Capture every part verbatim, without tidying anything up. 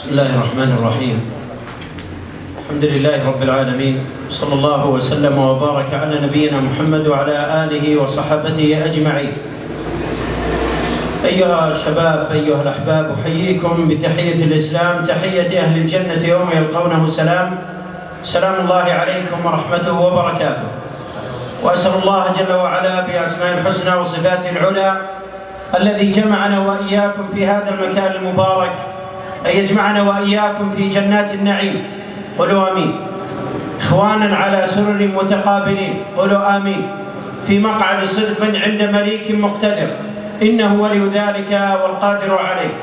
بسم الله الرحمن الرحيم. الحمد لله رب العالمين، صلى الله وسلم وبارك على نبينا محمد وعلى آله وصحبه أجمعين. أيها الشباب، أيها الأحباب، أحييكم بتحية الإسلام، تحية أهل الجنة يوم يلقونه سلام. سلام الله عليكم ورحمته وبركاته. وأسأل الله جل وعلا بأسماء الحسنى وصفاته العلى الذي جمعنا وإياكم في هذا المكان المبارك أن يجمعنا وإياكم في جنات النعيم. قولوا آمين. إخوانا على سرر متقابلين. قولوا آمين. في مقعد صدق عند مليك مقتدر، إنه ولي ذلك والقادر عليه.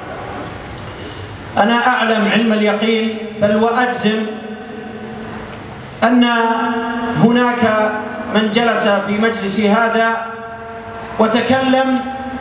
أنا أعلم علم اليقين بل وأجزم أن هناك من جلس في مجلس هذا وتكلم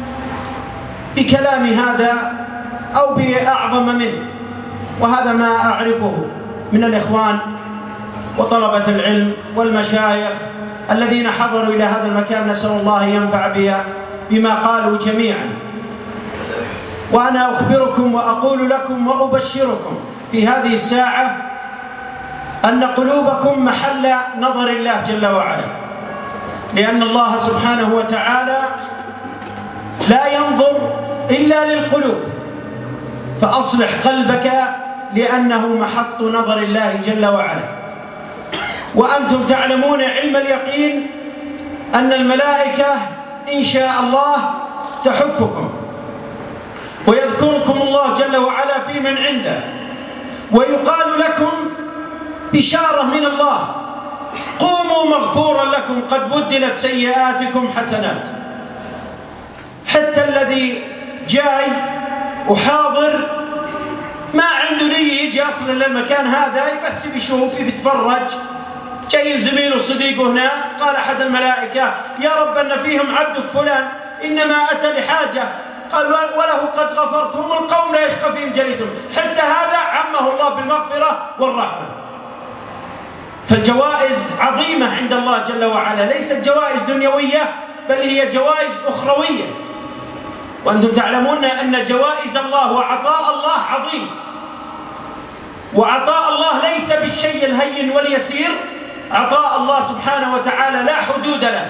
بكلام هذا أو بأعظم منه، وهذا ما أعرفه من الإخوان وطلبة العلم والمشايخ الذين حضروا إلى هذا المكان. نسأل الله ينفع بما قالوا جميعا. وأنا أخبركم وأقول لكم وأبشركم في هذه الساعة أن قلوبكم محل نظر الله جل وعلا، لأن الله سبحانه وتعالى لا ينظر إلا للقلوب، فأصلح قلبك لأنه محط نظر الله جل وعلا. وأنتم تعلمون علم اليقين أن الملائكة إن شاء الله تحفكم ويذكركم الله جل وعلا في من عنده، ويقال لكم بشارة من الله: قوموا مغفورا لكم قد بدلت سيئاتكم حسنات. حتى الذي جاي وحاضر ما عنده نية يجي أصلا للمكان هذا، بس بيشوف بيتفرج. جاي زميله وصديقه هنا، قال أحد الملائكة: يا رب أن فيهم عبدك فلان إنما أتى لحاجة، قال وله قد غفرت، هم القوم لا يشقى فيهم جليسهم. حتى هذا عمه الله بالمغفرة والرحمة. فالجوائز عظيمة عند الله جل وعلا، ليست جوائز دنيوية بل هي جوائز أخروية. وأنتم تعلمون أن جوائز الله وعطاء الله عظيم، وعطاء الله ليس بالشيء الهين واليسير. عطاء الله سبحانه وتعالى لا حدود له.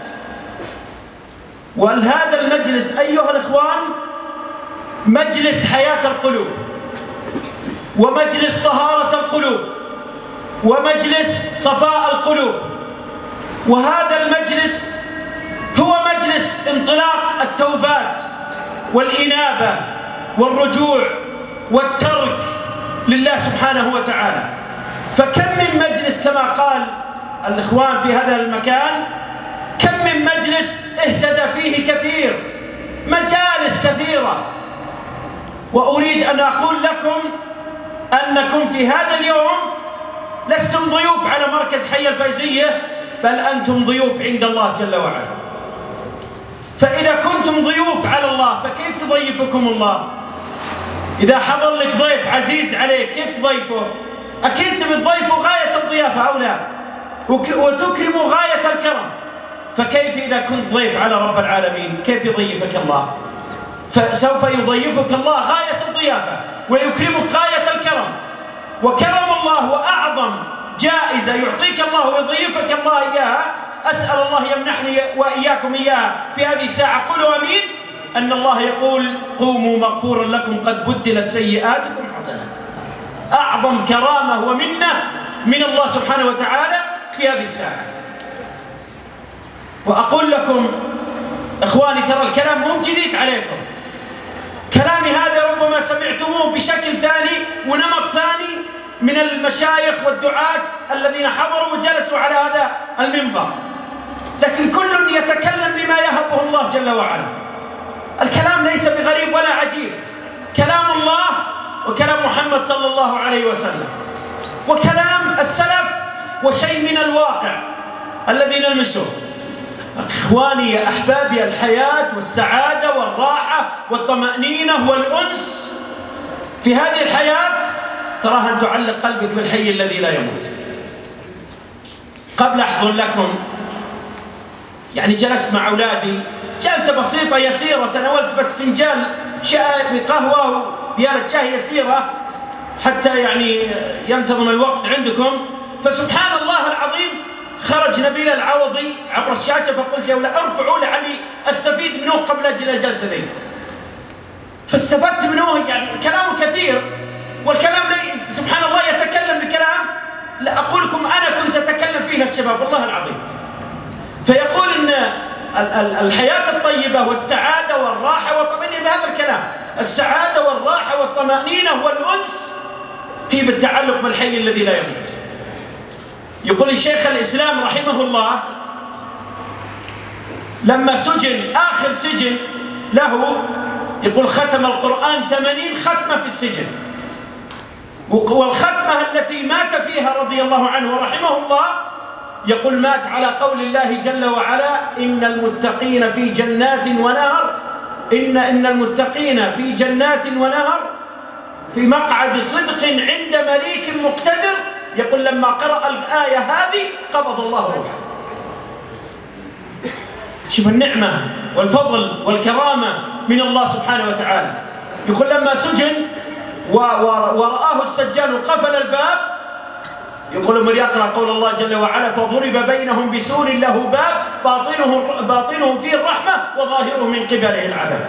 وهذا المجلس أيها الإخوان مجلس حياة القلوب، ومجلس طهارة القلوب، ومجلس صفاء القلوب. وهذا المجلس هو مجلس انطلاق التوبات والإنابة والرجوع والترك لله سبحانه وتعالى. فكم من مجلس كما قال الإخوان في هذا المكان، كم من مجلس اهتدى فيه كثير، مجالس كثيرة. وأريد أن أقول لكم أنكم في هذا اليوم لستم ضيوف على مركز حي الفيزية، بل أنتم ضيوف عند الله جل وعلا. فإذا كنتم ضيوف على الله فكيف يضيفكم الله؟ إذا حضر لك ضيف عزيز عليك كيف تضيفه؟ أكيد تبي تضيفه غاية الضيافة أو لا، وتكرمه غاية الكرم. فكيف إذا كنت ضيف على رب العالمين كيف يضيفك الله؟ فسوف يضيفك الله غاية الضيافة ويكرمك غاية الكرم. وكرم الله وأعظم جائزة يعطيك الله ويضيفك الله إياها، أسأل الله يمنحني وإياكم إياها في هذه الساعة. قولوا أمين. أن الله يقول: قوموا مغفورا لكم قد بدلت سيئاتكم حسنات. أعظم كرامة ومنة من الله سبحانه وتعالى في هذه الساعة. وأقول لكم إخواني، ترى الكلام مو جديد عليكم. كلامي هذا ربما سمعتموه بشكل ثاني ونمط ثاني من المشايخ والدعاة الذين حضروا وجلسوا على هذا المنبر، لكن كل يتكلم بما يهبه الله جل وعلا. الكلام ليس بغريب ولا عجيب، كلام الله وكلام محمد صلى الله عليه وسلم وكلام السلف وشيء من الواقع الذي نلمسه. إخواني يا أحبابي، الحياة والسعادة والراحة والطمأنينة والأنس في هذه الحياة تراها أن تعلق قلبك بالحي الذي لا يموت. قبل أحضر لكم يعني جلست مع أولادي جلسة بسيطة يسيرة، تناولت بس فنجان شاي بقهوة وبيالة شاي يسيرة حتى يعني ينتظم الوقت عندكم. فسبحان الله العظيم خرج نبيل العوضي عبر الشاشة، فقلت له لا ارفعوا لعلي استفيد منه قبل اجل الجلسة ذي. فاستفدت منه، يعني كلامه كثير، والكلام سبحان الله يتكلم بكلام لا أقول لكم أنا كنت أتكلم فيها الشباب والله العظيم. فيقول إن الحياة الطيبة والسعادة والراحة والطمأنينة بهذا الكلام، السعادة والراحة والطمأنينة والأنس هي بالتعلق بالحي الذي لا يموت. يقول الشيخ الإسلام رحمه الله لما سجن آخر سجن له، يقول ختم القرآن ثمانين ختمة في السجن، والختمة التي مات فيها رضي الله عنه ورحمه الله يقول مات على قول الله جل وعلا إن المتقين في جنات ونهر، إن إن المتقين في جنات ونهر في مقعد صدق عند مليك مقتدر. يقول لما قرأ الآية هذه قبض الله روحه. شوف النعمة والفضل والكرامة من الله سبحانه وتعالى. يقول لما سجن ورآه السجان وقفل الباب، يقول من يقرأ قول الله جل وعلا فضرب بينهم بسور له باب باطنه, باطنه فيه الرحمة وظاهره من قبله العذاب.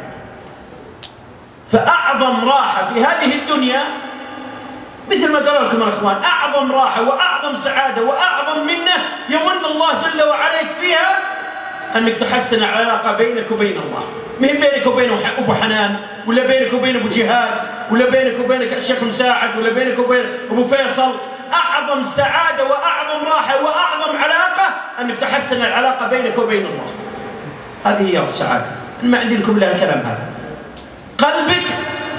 فأعظم راحة في هذه الدنيا مثل ما قالوا لكم الأخوان، أعظم راحة وأعظم سعادة وأعظم منة يمن الله جل وعلا فيها أنك تحسن العلاقة بينك وبين الله، مهم بينك وبين أبو حنان ولا بينك وبين أبو جهاد ولا بينك وبين الشيخ مساعد ولا بينك وبين أبو فيصل. أعظم سعادة وأعظم راحة وأعظم علاقة أنك تحسن العلاقة بينك وبين الله. هذه هي السعادة. ما عندي لكم إلا الكلام هذا. قلبك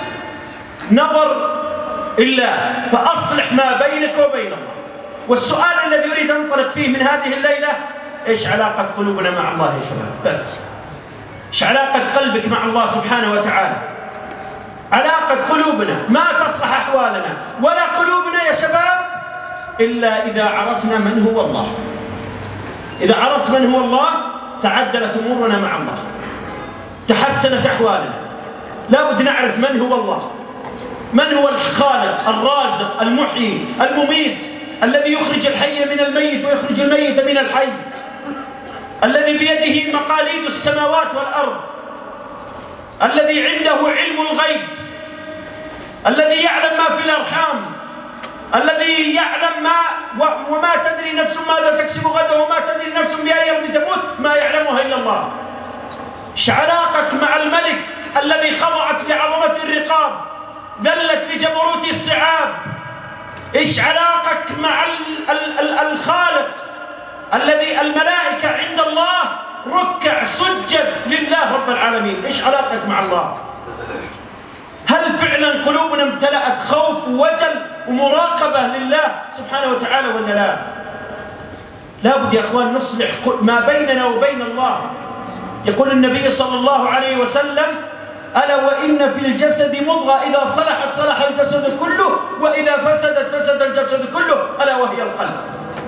نظر الله، فأصلح ما بينك وبين الله. والسؤال الذي يريد أن أنطلق فيه من هذه الليلة، إيش علاقة قلوبنا مع الله يا شباب؟ بس إيش علاقة قلبك مع الله سبحانه وتعالى؟ علاقة قلوبنا ما تصلح أحوالنا ولا قلوبنا يا شباب إلا إذا عرفنا من هو الله. إذا عرفت من هو الله تعدلت أمورنا مع الله، تحسنت أحوالنا. لا بد نعرف من هو الله، من هو الخالق الرازق المحيي المميت، الذي يخرج الحي من الميت ويخرج الميت من الحي، الذي بيده مقاليد السماوات والأرض، الذي عنده علم الغيب، الذي يعلم ما في الأرحام، الذي يعلم ما وما تدري نفس ماذا تكسب غدا وما تدري نفس بأي أرض تموت، ما يعلمها إلا الله. ايش علاقك مع الملك الذي خضعت لعظمة الرقاب، ذلت لجبروت الصعاب؟ ايش علاقك مع ال ال الخالق الذي الملائكة عند الله ركع سجد لله رب العالمين؟ ايش علاقتك مع الله؟ هل فعلا قلوبنا امتلأت خوف ووجل ومراقبة لله سبحانه وتعالى ولا لا؟ لابد يا اخوان نصلح ما بيننا وبين الله. يقول النبي صلى الله عليه وسلم ألا وإن في الجسد مضغة إذا صلحت صلح الجسد كله وإذا فسدت فسد الجسد كله ألا وهي القلب.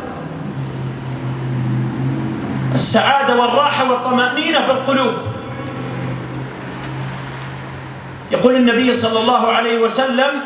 السعادة والراحة والطمأنينة بالقلوب. يقول النبي صلى الله عليه وسلم،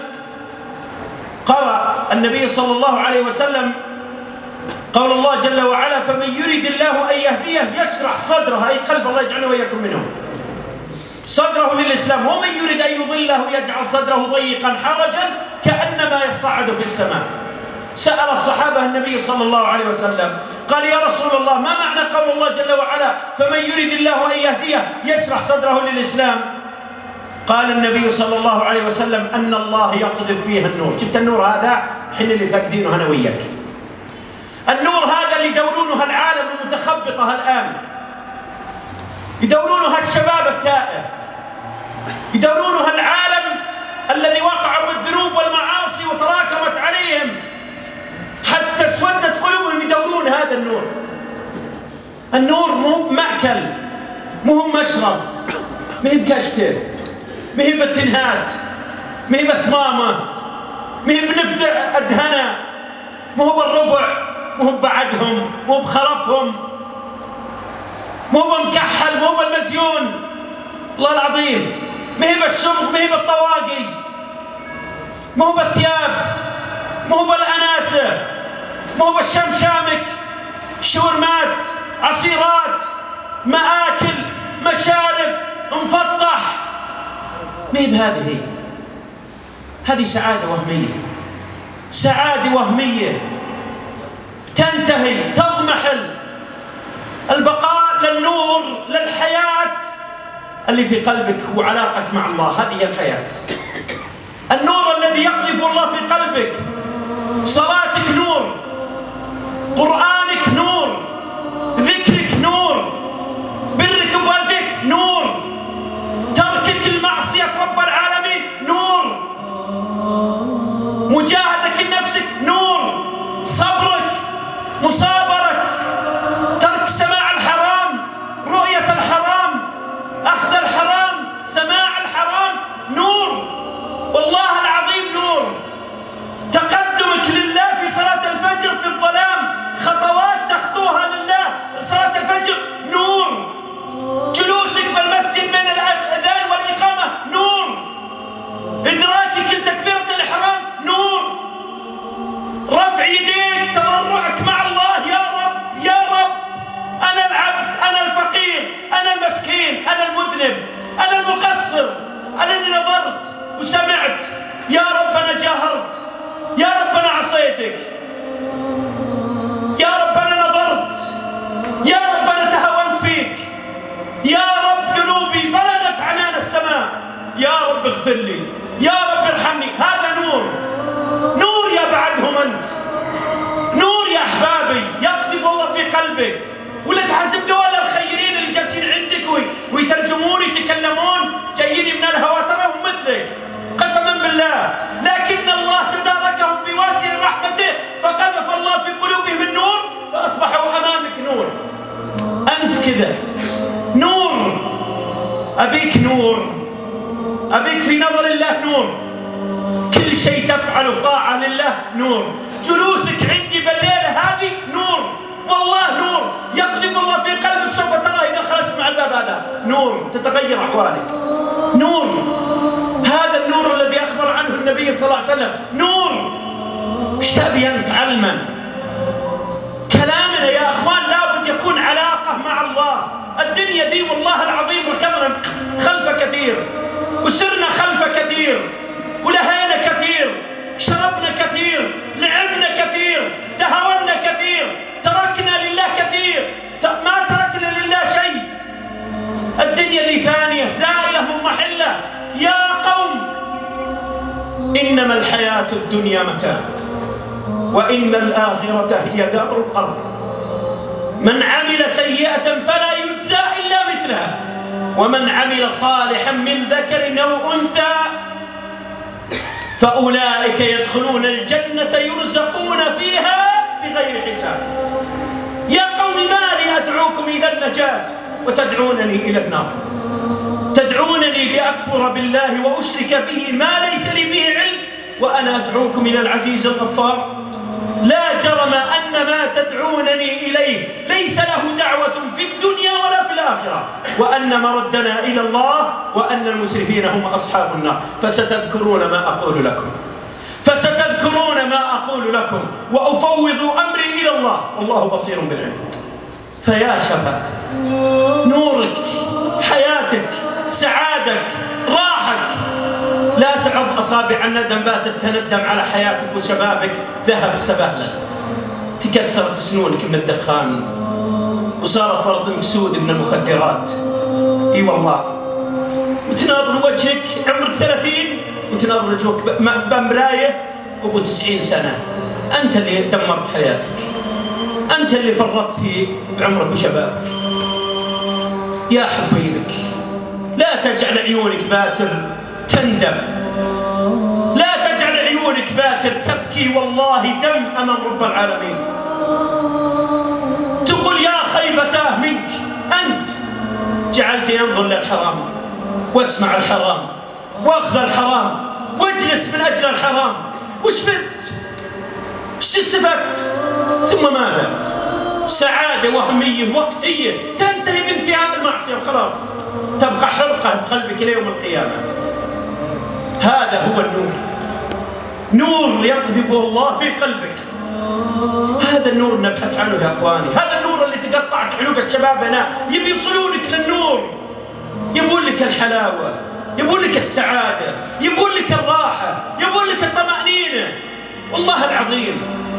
قرأ النبي صلى الله عليه وسلم قول الله جل وعلا فمن يريد الله أن يهديه يشرح صدره، أي قلب، الله يجعلنا وإياكم منهم، صدره للإسلام. ومن يريد أن يضله يجعل صدره ضيقا حرجا كأنما يصعد في السماء. سأل الصحابة النبي صلى الله عليه وسلم قال يا رسول الله ما معنى قول الله جل وعلا فمن يريد الله أن يهديه يشرح صدره للإسلام؟ قال النبي صلى الله عليه وسلم أن الله يقذف فيها النور. شفت النور هذا حين اللي فاقدينه أنا وياك، النور هذا اللي يدورونها العالم المتخبطة الآن، يدورونها الشباب التائه، يدورونها العالم الذي وقعوا بالذنوب والمعاصي وتراكمت عليهم حتى اسودت قلوبهم، يدورون هذا النور. النور مو مأكل، مو مشرب، مهي بكشته، مهي بالتنهات، مهي بثمامه، مهي بنفد أدهنة، مو بالربع، مو بعدهم، مو بخلفهم، مو بمكحل، مو بالمزيون، الله العظيم، مهي بالشمخ، مهي بالطواقي. مو بالثياب، مو بالأناسة، مو بالشمشامك، شاورمات، عصيرات، مآكل، مشارب، مفطح. ما هي بهذه، هذه سعادة وهمية، سعادة وهمية تنتهي تضمحل. البقاء للنور، للحياة اللي في قلبك وعلاقتك مع الله، هذه هي الحياة. النور الذي يقذف الله في قلبك، صلاتك نور، قرآنك نور، ذكرك نور، برك بوالديك نور، تركك المعصية رب العالمين نور، مجاهدك لنفسك نور، صبرك، مصابرك، ترك سماع الحرام، رؤية الحرام، أخذ الحرام، سماع الحرام نور، والله العظيم نور. تقدمك لله في صلاة الفجر في الظلام، خطوات تخطوها لله صلاة الفجر نور، جلوسك بالمسجد بين الأذان والإقامة نور، إدراكك لتكبيرة الإحرام نور، رفع يديك، تضرعك مع الله، يا رب يا رب أنا العبد، أنا الفقير، أنا المسكين، أنا المذنب، أنا المقصر، أنا اللي نظرت وسمعت، يا رب أنا جاهرت، يا رب أنا عصيتك، يا رب أنا نظرت، يا رب أنا تهاونت فيك، يا رب ذنوبي بلغت عنان السماء، يا رب اغفر لي، يا رب ارحمني. هذا نور، نور يا بعدهم أنت، نور يا أحبابي يقذف الله في قلبك. ولا تحسب دول الخيرين اللي جالسين عندك ويترجمون ويتكلمون جايين من الهواء، تراهم مثلك قسما بالله، لكن الله تداركهم بواسع رحمته فقذف الله في قلوبهم النور فأصبحوا أمامك نور. أنت كذا نور، أبيك نور، أبيك في نظر الله نور، كل شيء تفعله طاعة لله نور، جلوسك عندي بالليلة هذه نور، والله نور يقذف الله في قلبك، سوف ترى إذا خرجت مع الباب هذا نور، تتغير أحوالك نور. هذا النور الذي أخبر عنه النبي صلى الله عليه وسلم نور. ايش تبي أنت علما؟ كلامنا يا أخوان لابد يكون علاقة مع الله. الدنيا ذي والله العظيم ركضنا خلف كثير، وسرنا خلف كثير، ولهينا كثير، شربنا كثير، لعبنا كثير، تهاونا كثير، تركنا لله كثير، ما تركنا لله شيء. الدنيا ذي فانية زائلة مضمحلة. يا قوم إنما الحياة الدنيا متاع وإن الآخرة هي دار القرار. من عمل سيئة فلا يجزى إلا مثلها ومن عمل صالحا من ذكر أو أنثى فأولئك يدخلون الجنة يرزقون فيها بغير حساب. يا قوم ما لي أدعوكم إلى النجاة وتدعونني إلى النار؟ تدعونني لأكفر بالله وأشرك به ما ليس لي به علم وأنا أدعوكم إلى العزيز الغفار. لا جرم أن ما تدعونني إليه ليس له دعوة في الدنيا ولا في الآخرة، وأن مردنا إلى الله وأن المسرفين هم أصحاب النار. فستذكرون ما أقول لكم فستذكرون ما أقول لكم وأفوض أمري إلى الله والله بصير بالعباد. فيا شباب نورك، حياتك، سعادك، راحك، لا تعض أصابع الندم باتت تندم على حياتك وشبابك ذهب سبهلا، تكسرت سنونك من الدخان وصارت برض مكسود من المخدرات. اي والله، وتناظر وجهك عمرك ثلاثين وتناظر وجهك بمراية وابو تسعين سنة. أنت اللي دمرت حياتك، أنت اللي فرطت في عمرك وشبابك. يا حبيبك لا تجعل عيونك باتر تندم، لا تجعل عيونك باتر تبكي والله دم أمام رب العالمين، تقول يا خيبتاه منك، أنت جعلت ينظر للحرام واسمع الحرام واخذ الحرام واجلس من أجل الحرام. وش فدت؟ وش استفدت؟ ثم ماذا؟ سعادة وهمية وقتية تنتهي بانتهاء المعصية وخلاص، تبقى حرقة بقلبك إلى يوم القيامة. هذا هو النور، نور يقذفه الله في قلبك. هذا النور نبحث عنه يا أخواني، هذا النور اللي تقطعت عنقك شبابنا يبي يوصلونك للنور، يبون لك الحلاوة، يبون لك السعادة، يبون لك الراحة، يبون لك الطمأنينة. والله العظيم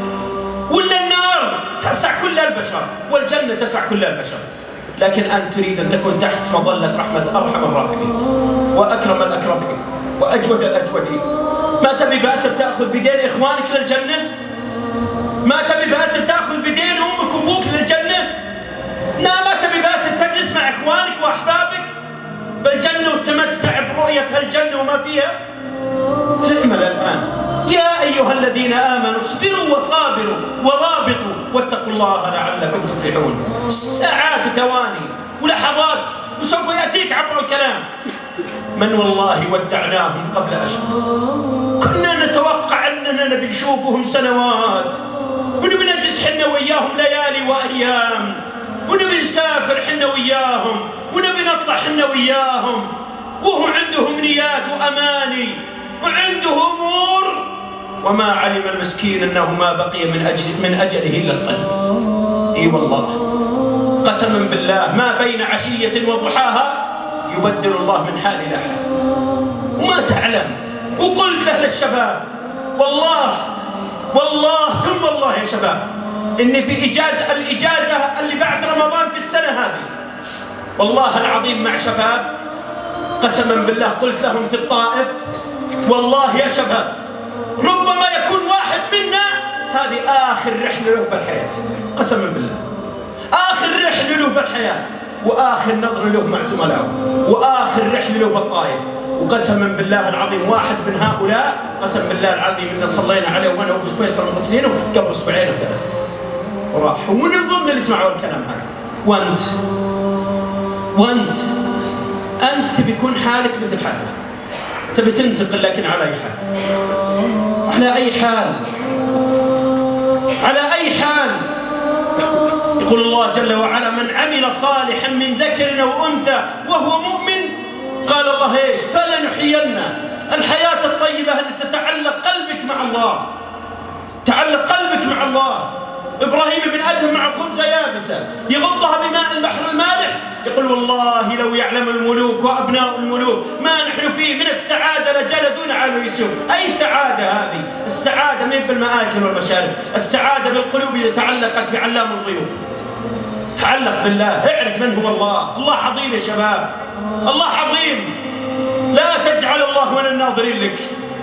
ولا النار تسع كل البشر والجنة تسع كل البشر، لكن أنت تريد أن تكون تحت مظلة رحمة أرحم الراحمين وأكرم الأكرمين وأجود الأجودين. ما تبي بأسر تأخذ بدين إخوانك للجنة؟ ما تبي بأسر تأخذ بدين أمك وأبوك للجنة؟ لا، ما تبي بأسر تجلس مع إخوانك وأحبابك بالجنة وتمتع برؤية هالجنة وما فيها؟ تعمل الآن. يا أيها الذين آمنوا اصبروا وصابروا ورابطوا واتقوا الله لعلكم تفلحون. ساعات ثواني ولحظات وسوف يأتيك عبر الكلام. من والله ودعناهم قبل أشهر، كنا نتوقع أننا نبي نشوفهم سنوات ونبي نجلس حنا وياهم ليالي وأيام ونبي نسافر حنا وياهم ونبي نطلع حنا وياهم، وهم عندهم نيات وأماني وعنده أمور، وما علم المسكين أنه ما بقي من أجل من أجله إلا القلب. إي والله قسما بالله ما بين عشية وضحاها يبدل الله من حال إلى حال وما تعلم. وقلت له للشباب والله والله ثم والله يا شباب إني في إجازة الإجازة اللي بعد رمضان في السنة هذه والله العظيم مع شباب قسما بالله قلت لهم في الطائف والله يا شباب ربما يكون واحد منا هذه آخر رحلة له بالحياة، قسما بالله آخر رحلة له بالحياة وآخر نظرة له مع زملائه وآخر رحلة له بالطائف. وقسما بالله العظيم واحد من هؤلاء قسم بالله العظيم إن صلينا عليه وأنا وأبو فيصل مغسلينه قبل أسبوعين أو ثلاثة وراح، ومن ضمن اللي يسمعوا الكلام هذا. وأنت وأنت أنت بيكون حالك مثل حاله، تبي تنتقل لكن على أي حال، على أي حال، على أي حال. يقول الله جل وعلا من عمل صالحا من ذكر أو أنثى وهو مؤمن قال الله إيش فلنحيينه الحياة الطيبة أن تتعلق قلبك مع الله، تعلق قلبك مع الله. إبراهيم بن أدهم مع خبزة يابسة يغطها بماء البحر المالح يقول والله لو يعلم الملوك وأبناء الملوك ما نحن فيه من السعادة لجلدون على يسوع. أي سعادة هذه؟ السعادة ما بالمآكل والمشارب، السعادة بالقلوب إذا تعلقت بعلام الغيوب. تعلق بالله، اعرف من هو الله. الله عظيم يا شباب، الله عظيم. لا تجعل الله من الناظرين لك.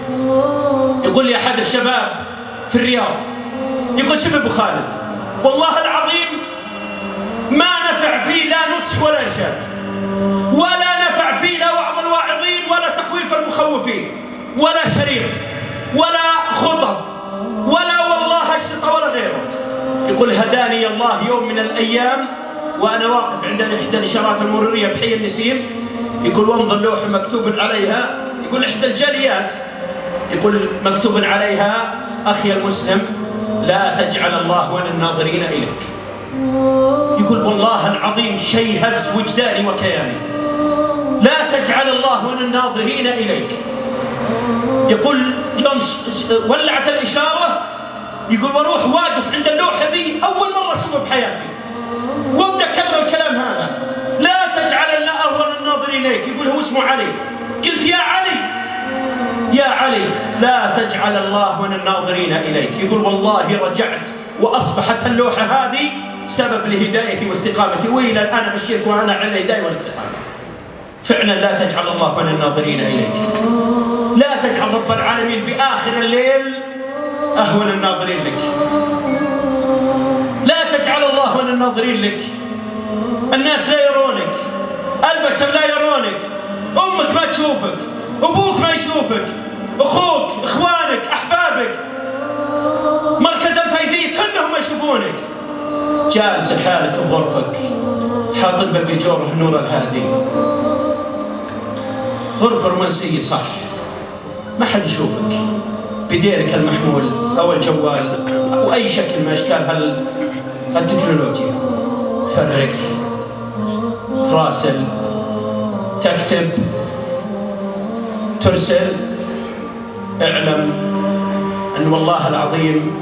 يقول لي أحد الشباب في الرياض يقول شوف أبو خالد والله العظيم ما نفع فيه لا نصح ولا إرشاد ولا نفع فيه لا وعظ الواعظين ولا تخويف المخوفين ولا شريط ولا خطب ولا والله أشرطة ولا غيره. يقول هداني الله يوم من الأيام وأنا واقف عند إحدى الإشارات المرورية بحي النسيم، يقول وانظر لوحة مكتوب عليها، يقول إحدى الجاليات يقول مكتوب عليها أخي المسلم لا تجعل الله ون الناظرين إليك. يقول والله العظيم شيء هز وجداني وكياني، لا تجعل الله ون الناظرين إليك. يقول يوم ولعت الإشارة يقول واروح واقف عند اللوحة ذي أول مرة أشوفها بحياتي وابدأ أكرر الكلام هذا لا تجعل الله ون الناظرين إليك. يقول هو اسمه علي، قلت يا علي يا علي لا تجعل الله ون الناظرين إليك. يقول والله رجعت وأصبحت اللوحة هذه سبب لهدايتي واستقامتي وإلى الآن أبشرك وأنا على الهداية والاستقامة. فعلا لا تجعل الله ون الناظرين إليك، لا تجعل رب العالمين بآخر الليل أهون الناظرين لك، لا تجعل الله ون الناظرين لك. الناس لا يرونك، البشر لا يرونك، أمك ما تشوفك، أبوك ما يشوفك، أخوك، إخوانك، أحبابك، مركز الفايزين كلهم ما يشوفونك. جالس لحالك بغرفك حاط بجوره النور الهادي، غرفة رومانسية صح، ما حد يشوفك، بديرك المحمول أو الجوال أو أي شكل من أشكال هالتكنولوجيا، تفرق، تراسل، تكتب، ترسل. اعلم أن والله العظيم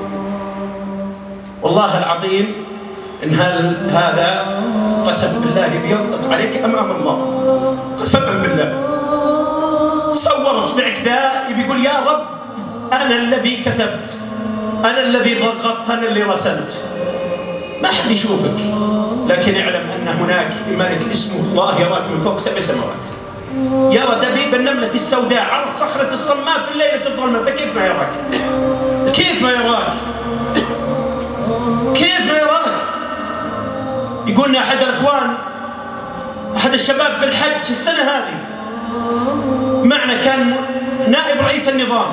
والله العظيم إن هذا قسم بالله بينطق عليك أمام الله، قسما بالله. تصور اصبعك ذا بيقول يا رب أنا الذي كتبت، أنا الذي ضغطت، أنا اللي رسلت، ما حد يشوفك، لكن اعلم أن هناك ملك اسمه الله يراك من فوق سبع سماوات، يرى دبيب النملة السوداء على الصخرة الصماء في الليلة الظلمة، فكيف ما يراك؟ كيف ما يراك؟ كيف ما يراك؟ يقولنا أحد الأخوان، أحد الشباب في الحج السنة هذه معنا، كان نائب رئيس النظام،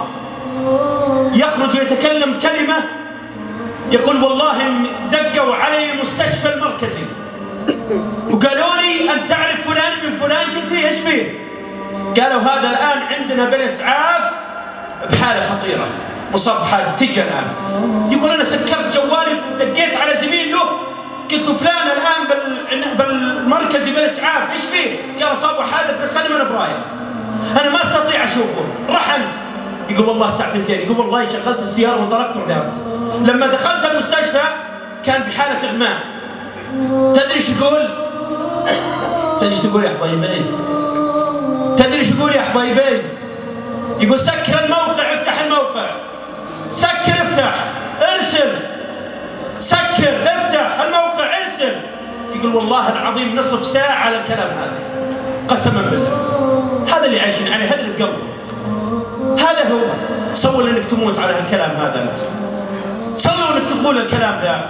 يخرج ويتكلم كلمة يقول والله دقوا علي المستشفى المركزي وقالوا لي أن تعرف فلان من فلان، قلت فيه ايش فيه؟ قالوا هذا الآن عندنا بالإسعاف بحالة خطيرة، مصاب بحاجة تجي الآن. يقول أنا سكرت جوالي دقيت على زميل له قلت له فلان الآن بالمركزي بالإسعاف ايش فيه؟ قال أصابه حادث بس أنا ما أنا براية، أنا ما أستطيع أشوفه، راح أنت. يقول والله الساعة اثنتين، يقول والله شغلت السيارة وانطلقت وذهبت. لما دخلت المستشفى كان بحالة إغماء. تدري ايش يقول؟ تدري ايش تقول يا حبايبي؟ تدري ايش يقول يا حبايبي؟ يقول سكر الموقع، افتح الموقع، سكر افتح ارسل، سكر افتح الموقع ارسل. يقول والله العظيم نصف ساعة على الكلام هذا، قسما بالله. هذا اللي عايشين عليه، هذا اللي بقلبه، هذا هو. تصور انك تموت على هالكلام هذا انت، تصور انك تقول الكلام ذا،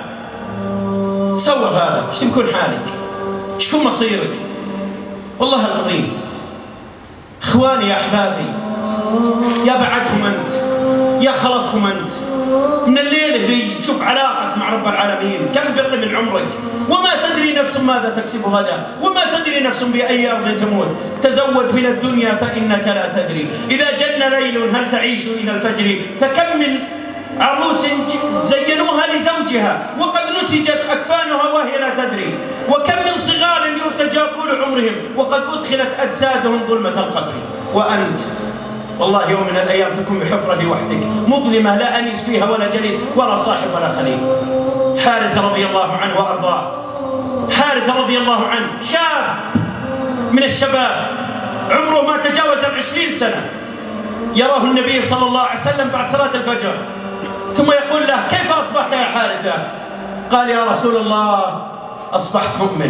تصور هذا، ايش تكون حالك؟ ايش يكون مصيرك؟ والله العظيم اخواني يا احبابي، يا بعدهم انت، يا خلصهم انت. من الليله ذي شوف علاقتك مع رب العالمين، كم بقي من عمرك، وما تدري نفس ماذا تكسب غدا، وما تدري نفس باي ارض تموت. تزود من الدنيا فانك لا تدري، اذا جن ليل هل تعيش الى الفجر، فكم من عروس زينوها لزوجها وقد نسجت أكفانها وهي لا تدري، وكم من صغار يرتجى طول عمرهم وقد أدخلت أجسادهم ظلمة القبر. وأنت والله يوم من الأيام تكون بحفرة لوحدك مظلمة، لا أنيس فيها ولا جليس ولا صاحب ولا خليل. حارثة رضي الله عنه وأرضاه، حارثة رضي الله عنه شاب من الشباب عمره ما تجاوز العشرين سنة، يراه النبي صلى الله عليه وسلم بعد صلاة الفجر ثم يقول له كيف أصبحت يا حارثة؟ قال يا رسول الله أصبحت مؤمن.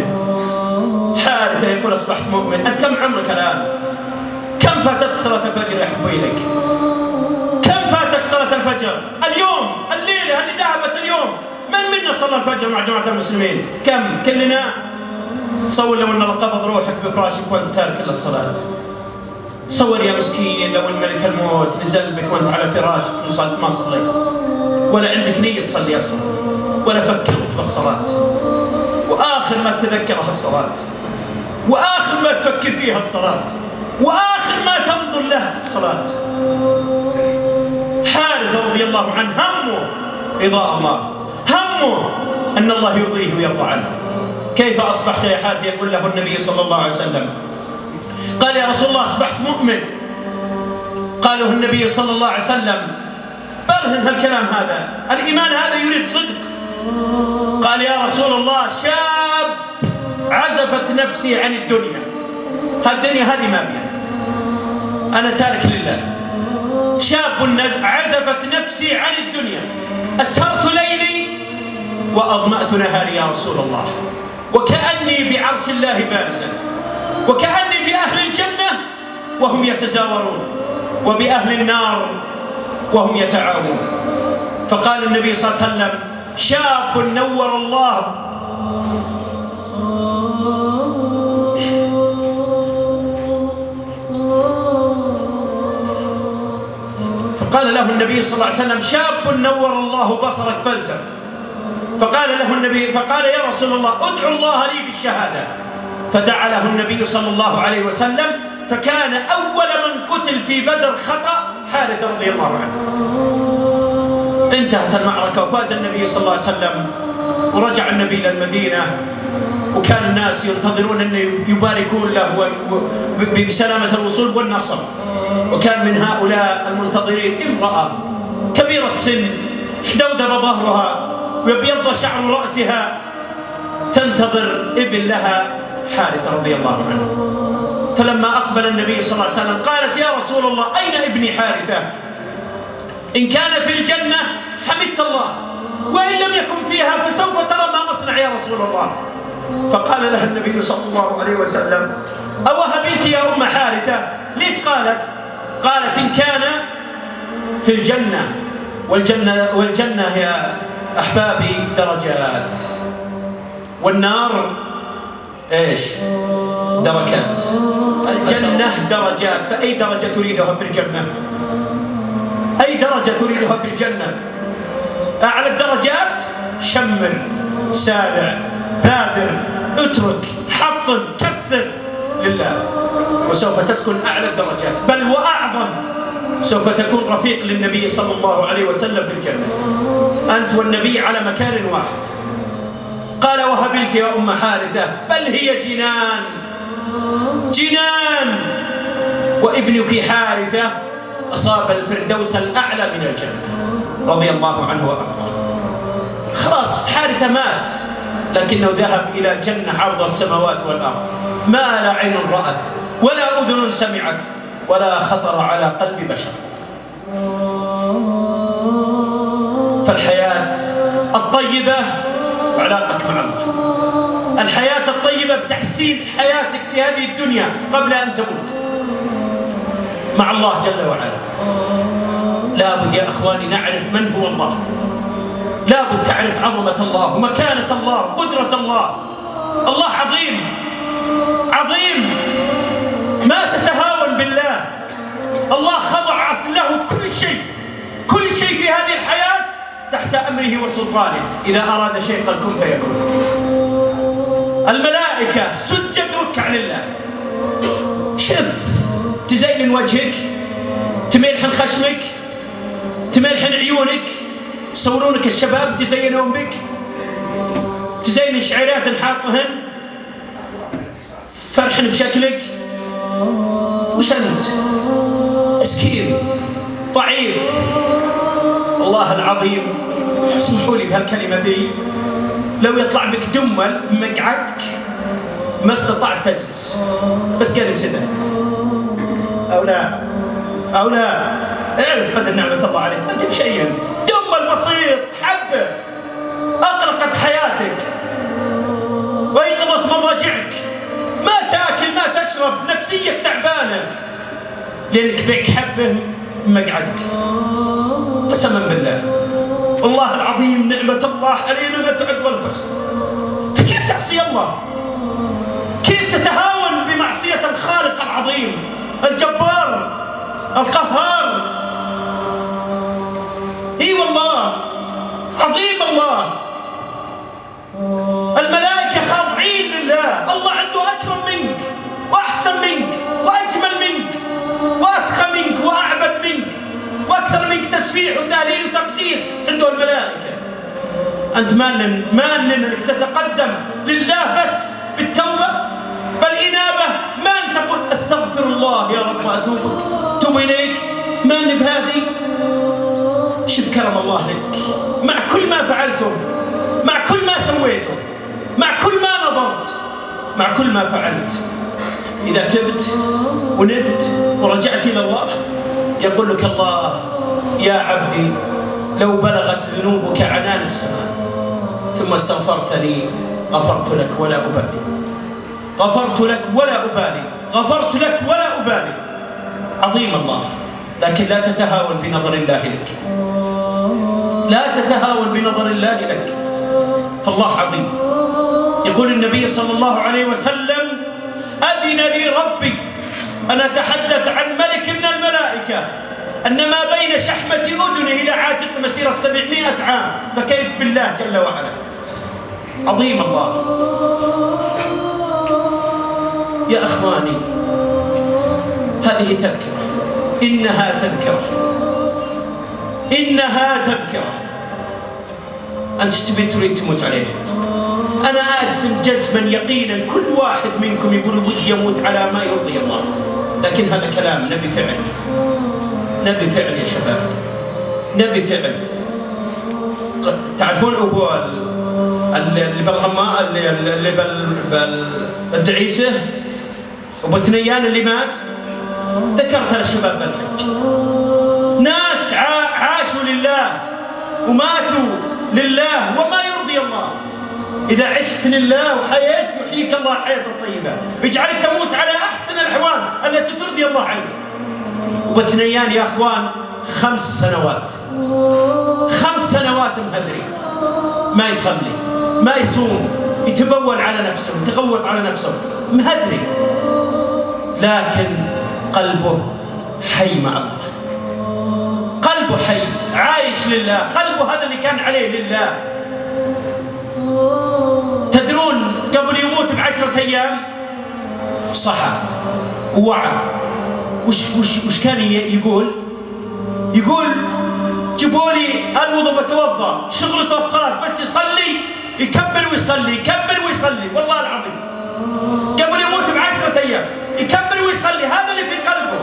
حارثة يقول أصبحت مؤمن، أنت كم عمرك الآن؟ كم فاتتك صلاة الفجر يا حبي لك؟ كم فاتك صلاة الفجر؟ اليوم الليلة اللي ذهبت اليوم من منا صلى الفجر مع جماعة المسلمين؟ كم؟ كلنا؟ تصور لو أن القبض روحك بفراشك وأنت تارك للصلاة. تصور يا مسكين لو الملك الموت نزل بك وأنت على فراشك ما صليت، ولا عندك نية تصلي أصلا، ولا فكرت بالصلاة، وآخر ما تتذكرها الصلاة، وآخر ما تفكر فيها الصلاة، وآخر ما تنظر لها الصلاة. حارثة رضي الله عنه همه رضاء الله، همه أن الله يرضيه ويرضى عنه. كيف أصبحت يا حارثة؟ يقول له النبي صلى الله عليه وسلم، قال يا رسول الله أصبحت مؤمن. قاله النبي صلى الله عليه وسلم برهن هالكلام هذا، الإيمان هذا يريد صدق. قال يا رسول الله شاب عزفت نفسي عن الدنيا، هالدنيا هذه ما بيها، أنا تارك لله. شاب عزفت نفسي عن الدنيا، أسهرت ليلي وأظمأت نهاري يا رسول الله، وكأني بعرش الله بارزا، وكأني بأهل الجنة وهم يتزاورون، وبأهل النار وهم يتعاونون. فقال النبي صلى الله عليه وسلم شاب نور الله فقال له النبي صلى الله عليه وسلم شاب نور الله بصرك فالزم. فقال له النبي فقال يا رسول الله ادعو الله لي بالشهادة، فدعا له النبي صلى الله عليه وسلم، فكان أول من قتل في بدر خطأ حارثة رضي الله عنه. انتهت المعركة وفاز النبي صلى الله عليه وسلم، ورجع النبي إلى المدينة، وكان الناس ينتظرون أن يباركون له بسلامة الوصول والنصر. وكان من هؤلاء المنتظرين امرأة كبيرة سن، احدودب ظهرها ويبيض شعر رأسها، تنتظر ابن لها حارثة رضي الله عنه. فلما أقبل النبي صلى الله عليه وسلم قالت: يا رسول الله أين ابني حارثة؟ إن كان في الجنة حمدت الله، وإن لم يكن فيها فسوف ترى ما أصنع يا رسول الله. فقال لها النبي صلى الله عليه وسلم: أوهبلت يا أم حارثة؟ ليش قالت؟ قالت: إن كان في الجنة، والجنة, والجنة يا أحبابي درجات، والنار إيش؟ دركات. الجنة درجات، فأي درجة تريدها في الجنة؟ أي درجة تريدها في الجنة؟ أعلى الدرجات شمر، سارع، بادر، اترك، حطن، كسر لله، وسوف تسكن أعلى الدرجات، بل وأعظم، سوف تكون رفيق للنبي صلى الله عليه وسلم في الجنة، أنت والنبي على مكان واحد. قال: وهبلت يا أم حارثة؟ بل هي جنان جنان، وابنك حارثة أصاب الفردوس الأعلى من الجنة رضي الله عنه وأرضاه. خلاص حارثة مات، لكنه ذهب إلى جنة عرض السماوات والأرض، ما لا عين رأت ولا أذن سمعت ولا خطر على قلب بشر. فالحياة الطيبة وعلاقتك مع الله، الحياة الطيبة بتحسين حياتك في هذه الدنيا قبل أن تموت مع الله جل وعلا. لا بد يا أخواني نعرف من هو الله، لا بد تعرف عظمة الله ومكانة الله وقدرة الله. الله عظيم عظيم، ما تتهاون بالله. الله خضعت له كل شيء، كل شيء في هذه الحياة تحت أمره وسلطانه، إذا أراد شيء قال كن فيكون. الملائكة سجد ركع لله. شف تزين وجهك، تملحن خشمك، تملحن عيونك، يصورونك الشباب تزينون بك، تزين شعيرات نحاطهن، فرحن بشكلك. وش أنت؟ مسكين ضعيف. الله العظيم، اسمحوا لي بهالكلمة ذي، لو يطلع بك دمل بمقعدك ما استطعت تجلس، بس قالك سدى أو لا أو لا. اعرف قدر نعمة الله عليك، أنت بشيء، أنت دمل بسيط حبة أقلقت حياتك وأيقظت مضاجعك، ما تاكل ما تشرب، نفسيتك تعبانة لأنك بيك حبة مقعدك. قسما بالله والله العظيم نعمة الله علينا ما تعد ولا تحصى. فكيف تعصي الله؟ كيف تتهاون بمعصية الخالق العظيم الجبار القهار؟ اي والله عظيم الله. الملائكة خاضعين لله. الله عنده أكرم منك وأحسن منك وأجمل منك وأتقى منك وأعبد منك وأكثر منك تسبيح وتهليل وتقديس عنده الملائكة. أنت مالن مالن أنك تتقدم لله بس بالتوبة بالإنابة، ما أن تقول أستغفر الله يا رب وأتوب توب إليك، ما أن بهذه. شوف كرم الله لك مع كل ما فعلته، مع كل ما سويته، مع كل ما نظرت، مع كل ما فعلت. إذا تبت ونبت ورجعت إلى الله يقول لك الله: يا عبدي لو بلغت ذنوبك عنان السماء ثم استغفرتني غفرت لك ولا أبالي، غفرت لك ولا أبالي، غفرت لك ولا أبالي. عظيم الله، لكن لا تتهاون بنظر الله لك، لا تتهاون بنظر الله لك، فالله عظيم. يقول النبي صلى الله عليه وسلم: أذن لي ربي أن أتحدث عن ملك من الملائكة أن ما بين شحمة أذنه إلى عاتق مسيرة سبعمائة عام، فكيف بالله جل وعلا؟ عظيم الله. يا أخواني هذه تذكرة، إنها تذكرة، إنها تذكرة. أنت تبي تريد تموت عليها. أنا أجزم جزما يقينا كل واحد منكم يقول ودي يموت على ما يرضي الله، لكن هذا كلام نبي فعل، نبي فعل يا شباب. نبي فعل. تعرفون أبو اللي بالغماء اللي اللي بالدعيسة أبو ثنيان اللي مات، ذكرتها للشباب بالحج. ناس عاشوا لله وماتوا لله وما يرضي الله. إذا عشت لله وحييت يحييك الله الحياة الطيبة، يجعلك تموت على أحسن الأحوال التي ترضي الله عنك. أبو ثنيان يا أخوان خمس سنوات خمس سنوات مهذري، ما يصلي ما يصوم، يتبول على نفسه يتغوط على نفسه مهذري، لكن قلبه حي مع الله، قلبه حي عايش لله، قلبه هذا اللي كان عليه لله. تدرون قبل يموت بعشرة أيام صحى ووعى. وش وش وش كان يقول؟ يقول جيبوا لي الوضوء بتوضا، شغلته الصلاة، بس يصلي يكمل ويصلي يكمل ويصلي، والله العظيم قبل يموت بعشرة أيام يكمل ويصلي، هذا اللي في قلبه.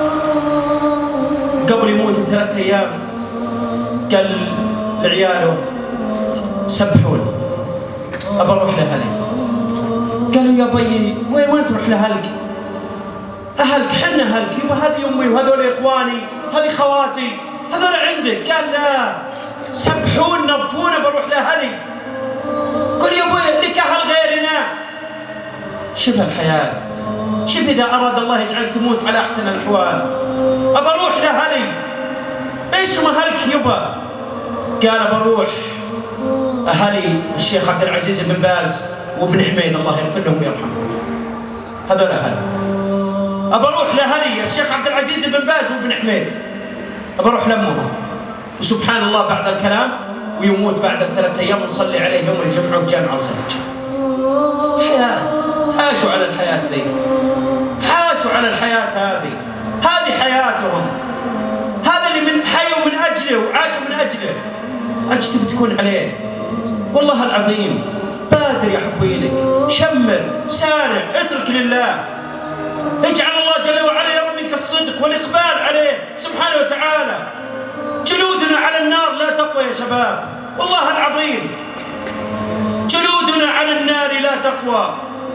قبل يموت بثلاثة أيام قال لعياله سبحوني أبى أروح لأهلي. قالوا يا بيي وين وين تروح لأهلك؟ أهلك حنا أهلك، يبا هذه أمي وهذول إخواني هذه خواتي هذول عندك. قال لا سبحون نظفونا بروح لأهلي. قل يا بيي لك أهل غيرنا. شوف الحياة، شوف إذا أراد الله يجعلك تموت على أحسن الأحوال. أبى أروح لأهلي. إيش مهلك يبا؟ قال بروح أهلي الشيخ عبد العزيز بن باز وابن حميد الله يغفر لهم ويرحمهم، هذول أهلي. أبى أروح لأهلي الشيخ عبد العزيز بن باز وابن حميد، أبى أروح لأمهم. وسبحان الله بعد الكلام ويموت بعد ثلاثة أيام ونصلي عليه يوم الجمعة وجامع الخليج. حياة، عاشوا على الحياة ذي، عاشوا على الحياة هذه، هذه حياتهم، هذا اللي من حيوا من أجله وعاشوا من أجله. أنت تبي تكون عليه؟ والله العظيم بادر يا حبيلك، شمر سارع، اترك لله، اجعل الله جل وعلا يرى منك الصدق والإقبال عليه سبحانه وتعالى. جلودنا على النار لا تقوى يا شباب، والله العظيم جلودنا على النار لا تقوى.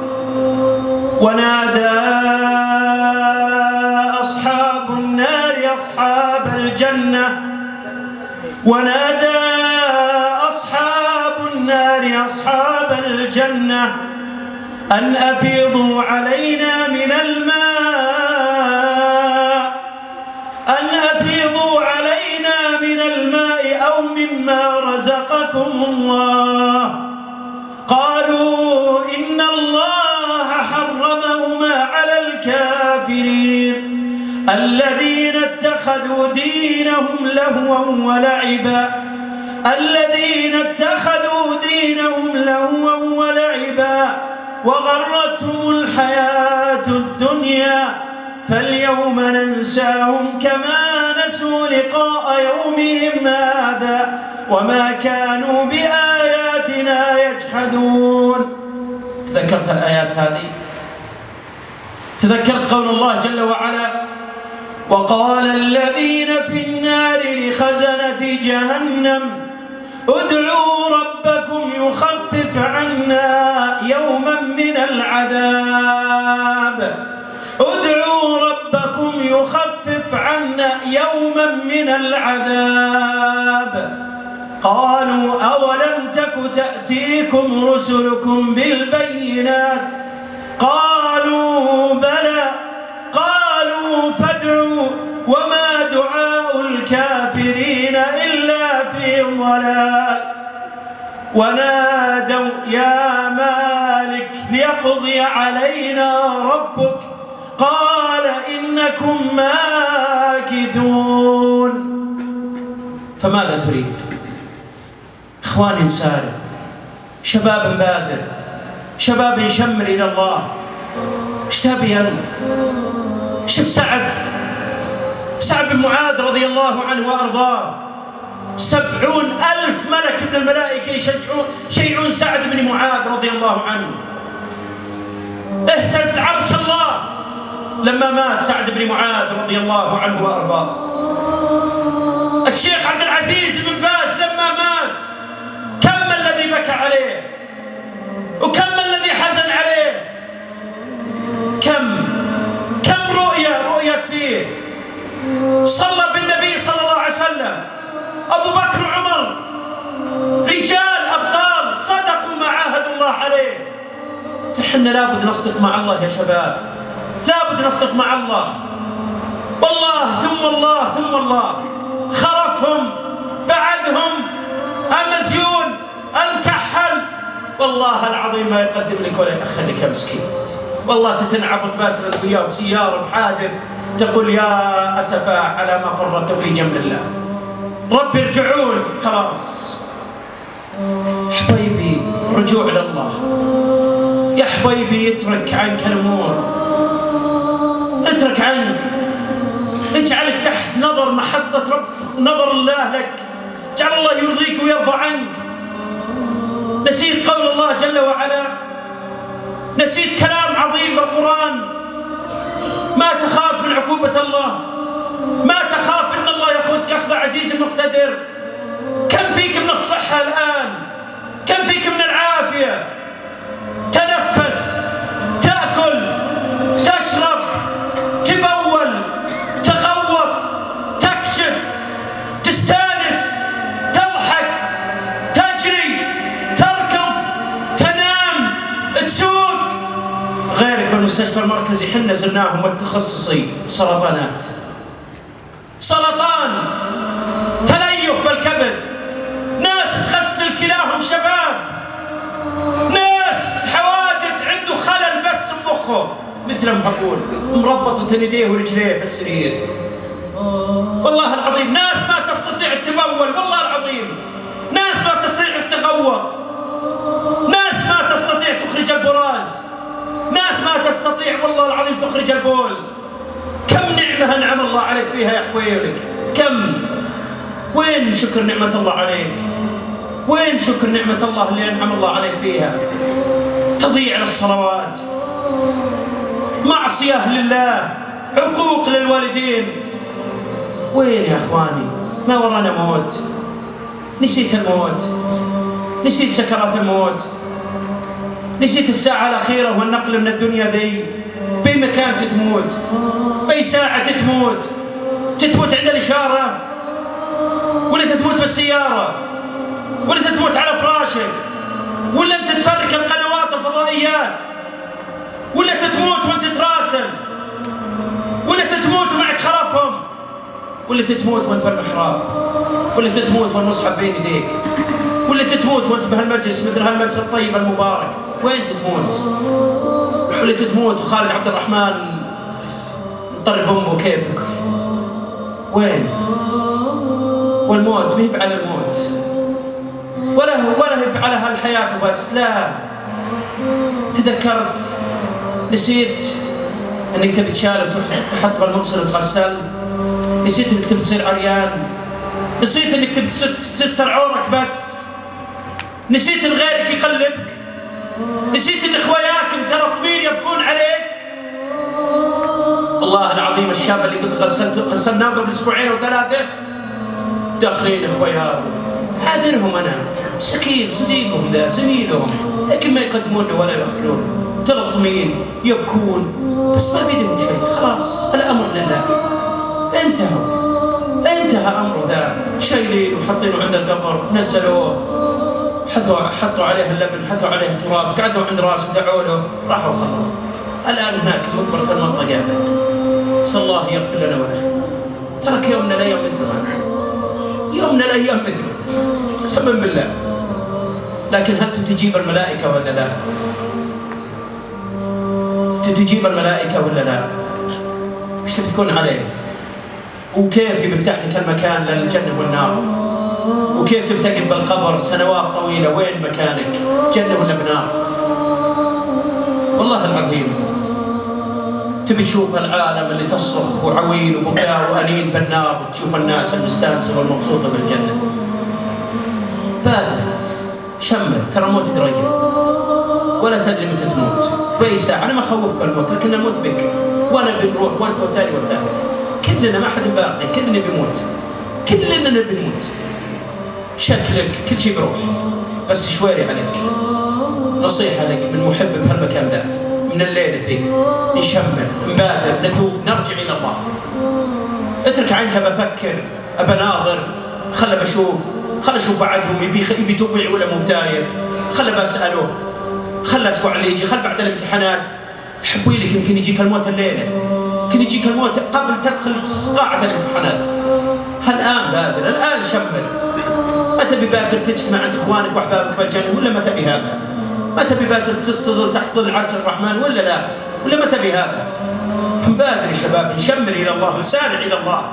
ونادى أصحاب النار أصحاب الجنة، ونادى أصحاب النار أصحاب الجنة أن أفيضوا علينا من الماء، أن أفيضوا علينا من الماء أو مما رزقكم الله. قالوا إن الله حرمهما على الكافرين الذين اتخذوا دينهم لهوا ولعبا، الذين اتخذوا دينهم لهوا ولعبا وغرتهم الحياة الدنيا فاليوم ننساهم كما نسوا لقاء يومهم هذا وما كانوا بآياتنا يجحدون. تذكرت الآيات هذه؟ تذكرت قول الله جل وعلا: وقال الذين في النار لخزنة جهنم ادعوا ربكم يخفف عنا يوما من العذاب، ادعوا ربكم يخفف عنا يوما من العذاب. قالوا أولم تك تأتيكم رسلكم بالبينات؟ قالوا بلى. قالوا فادعوا وما دعاء الكافرين إلا في ضلال. ونادوا يا مالك ليقضي علينا ربك قال إنكم ماكثون. فماذا تريد؟ إخواني سارع، شباب بادر، شباب شمر إلى الله. ايش تبي أنت؟ شوف سعد سعد بن معاذ رضي الله عنه وأرضاه، سبعون ألف ملك من الملائكة يشجعون شيعون سعد بن معاذ رضي الله عنه. اهتز عرش الله لما مات سعد بن معاذ رضي الله عنه وأرضاه. الشيخ عبد وكم الذي حزن عليه، كم كم رؤية رؤيت فيه. صلى بالنبي صلى الله عليه وسلم أبو بكر وعمر، رجال أبطال صدقوا ما عاهدوا الله عليه. فإحنا لابد نصدق مع الله يا شباب، لابد نصدق مع الله. والله ثم الله ثم الله، خرفهم بعدهم أمزيون الكحل، والله العظيم ما يقدم لك ولا يأخر لك يا مسكين. والله تتنعبط باتنا وياه وسيارة بحادث تقول يا أسفا على ما فرطت في جنب الله. رب ارجعون، خلاص حبايبي، رجوع إلى الله يا حبايبي. اترك عنك الأمور، اترك عنك، اجعلك تحت نظر محبة رب، نظر الله لك، جعل الله يرضيك ويرضى عنك. نسيت قول الله جل وعلا، نسيت كلام عظيم بالقرآن، ما تخاف من عقوبة الله، ما تخاف ان الله ياخذك اخذ عزيز مقتدر. كم فيك من الصحة الآن، كم فيك من العافية، تنفس، تأكل، تشرب، تبول، تغوط، تكشف، تستانس، تضحك، تجري، تركض، تنام، تسوق. غيرك بالمستشفى المركزي حنا زرناهم والتخصصي سرطانات، سرطان، تليف بالكبد، ناس تغسل كلاهم شباب، ناس حوادث عنده خلل بس بمخه مثل ما اقول مربطة يديه ورجليه بالسرير. والله العظيم ناس ما تستطيع التبول، والله العظيم ناس ما تستطيع التغوط، ناس ما تستطيع تخرج البراز، ناس ما تستطيع والله العظيم تخرج البول. كم نعمة أنعم الله عليك فيها يا حبيبك، كم. وين شكر نعمة الله عليك؟ وين شكر نعمة الله اللي أنعم الله عليك فيها؟ تضييع للصلوات، معصية لله، عقوق للوالدين. وين يا أخواني؟ ما ورانا موت، نسيت الموت، نسيت سكرات الموت، نسيت الساعة الأخيرة والنقل من الدنيا ذي. بأي مكان تتموت، بأي ساعة تتموت، تتموت عند الإشارة، ولا تتموت بالسيارة، ولا تتموت على فراشك، ولا أنت تفرك القنوات الفضائيات، ولا تتموت وأنت تراسل، ولا تتموت ومعك خرفهم، ولا تتموت وأنت بالمحراب، ولا تتموت والمصحف بين يديك، ولا تتموت وأنت بهالمجلس مثل هالمجلس الطيب المبارك. وين تتموت؟ ولا تتموت وخالد عبد الرحمن طرب أمه كيفك؟ وين؟ والموت ما هي على الموت، ولا ولا هي على هالحياة وبس، لا. تذكرت، نسيت انك تبي تشال وتحط بالمغسل وتغسل، نسيت انك تبي تصير عريان، نسيت انك تبي تستر عورك بس، نسيت ان غيرك يقلبك، نسيت ان اخوياك متلطمين يبكون عليك. والله العظيم الشاب اللي كنت غسلته غسلناه قبل اسبوعين او ثلاثه داخلين اخوياه، حاذرهم انا، مسكين صديقهم ذا زميلهم، لكن ما يقدمون له ولا يؤخرون، تلطمين يبكون بس ما بيدهم شيء. خلاص الامر لله، انتهوا، انتهى امره ذا. شايلين وحاطينه عند القبر، نزلوه، حطوا حطوا عليه اللبن، حطوا عليه التراب، قعدوا عند راسه، دعوا له، راحوا وخلوه. الان هناك مقبره المنطقه عهد، نسال الله يغفر لنا وله. ترك يوم من الايام مثل ما انت، يوم من الايام مثله، قسما بالله. لكن هل تجيب الملائكه ولا لا؟ تجيب الملائكه ولا لا؟ ايش تبي تكون عليه؟ وكيف بيفتح لك المكان للجنه والنار؟ وكيف تبتقد بالقبر سنوات طويله؟ وين مكانك؟ جنه ولا بنار؟ والله العظيم تبي تشوف العالم اللي تصرخ وعويل وبكاء وانين بالنار، وتشوف الناس المستانسه والمبسوطه بالجنه. بادر، شمل، ترى الموت قريب، ولا تدري متى تموت، باي ساعه. انا ما اخوفك الموت، لكن الموت بك، وانا بنروح، وانت والثاني والثالث، كلنا ما حد باقي، كلنا بيموت، كلنا نبي نموت. شكلك كل شيء بيروح، بس شويري عليك، نصيحة لك من محب بهالمكان ذا، من الليلة ذي نشمل، نبادر، نتوب، نرجع إلى الله. اترك عنك بفكر، أبناظر، خل بشوف، خل أشوف بعدهم يبي يبي توبيع ولا مو بتايب، خل بسأله، خل الأسبوع اللي يجي، خل بعد الامتحانات. حبوي لك يمكن يجيك الموت الليلة، يمكن يجيك الموت قبل تدخل قاعة الامتحانات. الآن بادر، الآن شمل. ما تبي باتر تجتمع عند إخوانك وأحبابك بالجنة ولا ما تبي هذا؟ ما تبي باتر تستظل تحت ظل عرش الرحمن ولا لا؟ ولا ما تبي هذا؟ فنبادر يا شباب، نشمل إلى الله، نسارع إلى الله.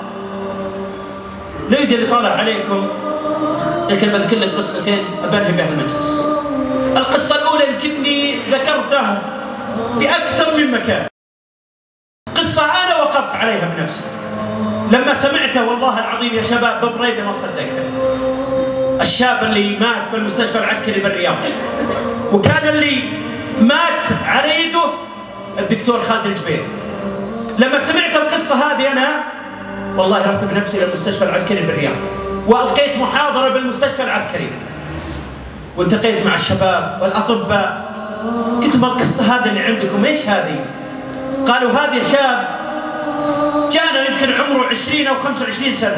لا يدري اللي طالع عليكم، لكن بذكر لك قصتين أبني بها المجلس. القصة الأولى يمكنني ذكرتها بأكثر من مكان. قصة أنا وقفت عليها بنفسي لما سمعته، والله العظيم يا شباب ببريدة ما صدقته. الشاب اللي مات بالمستشفى العسكري بالرياض، وكان اللي مات على يده الدكتور خالد الجبير. لما سمعت القصة هذه أنا والله رحت بنفسي للمستشفى العسكري بالرياض، وألقيت محاضرة بالمستشفى العسكري، والتقيت مع الشباب والأطباء. قلت ما القصة هذه اللي عندكم إيش هذه؟ قالوا هذا شاب جانا يمكن عمره عشرين أو خمسة وعشرين سنة،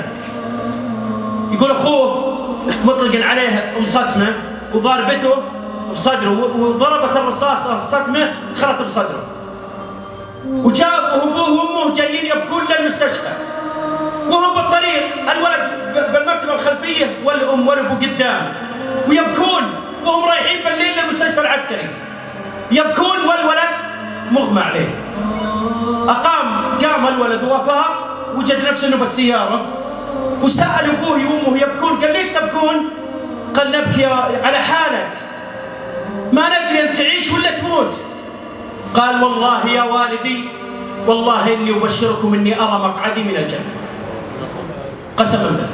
يقول أخوه مطلقا عليه مصدمة وضاربته بصدره، وضربت الرصاصة الصدمة دخلت بصدره، وجابه أبوه وأمه جايين يبكون للمستشفى، وهم بالطريق الولد بالمرتبة الخلفية والأم والأبو قدام، ويبكون وهم رايحين بالليل للمستشفى العسكري، يبكون والولد مغمى عليه. أقام قام الولد ووافق، وجد نفسه إنه بالسيارة، وسأل أبوه وأمه يبكون، قال ليش تبكون؟ قال نبكي على حالك، ما ندري أن تعيش ولا تموت. قال والله يا والدي، والله إني أبشركم إني أرى مقعدي من الجنة. قسما بالله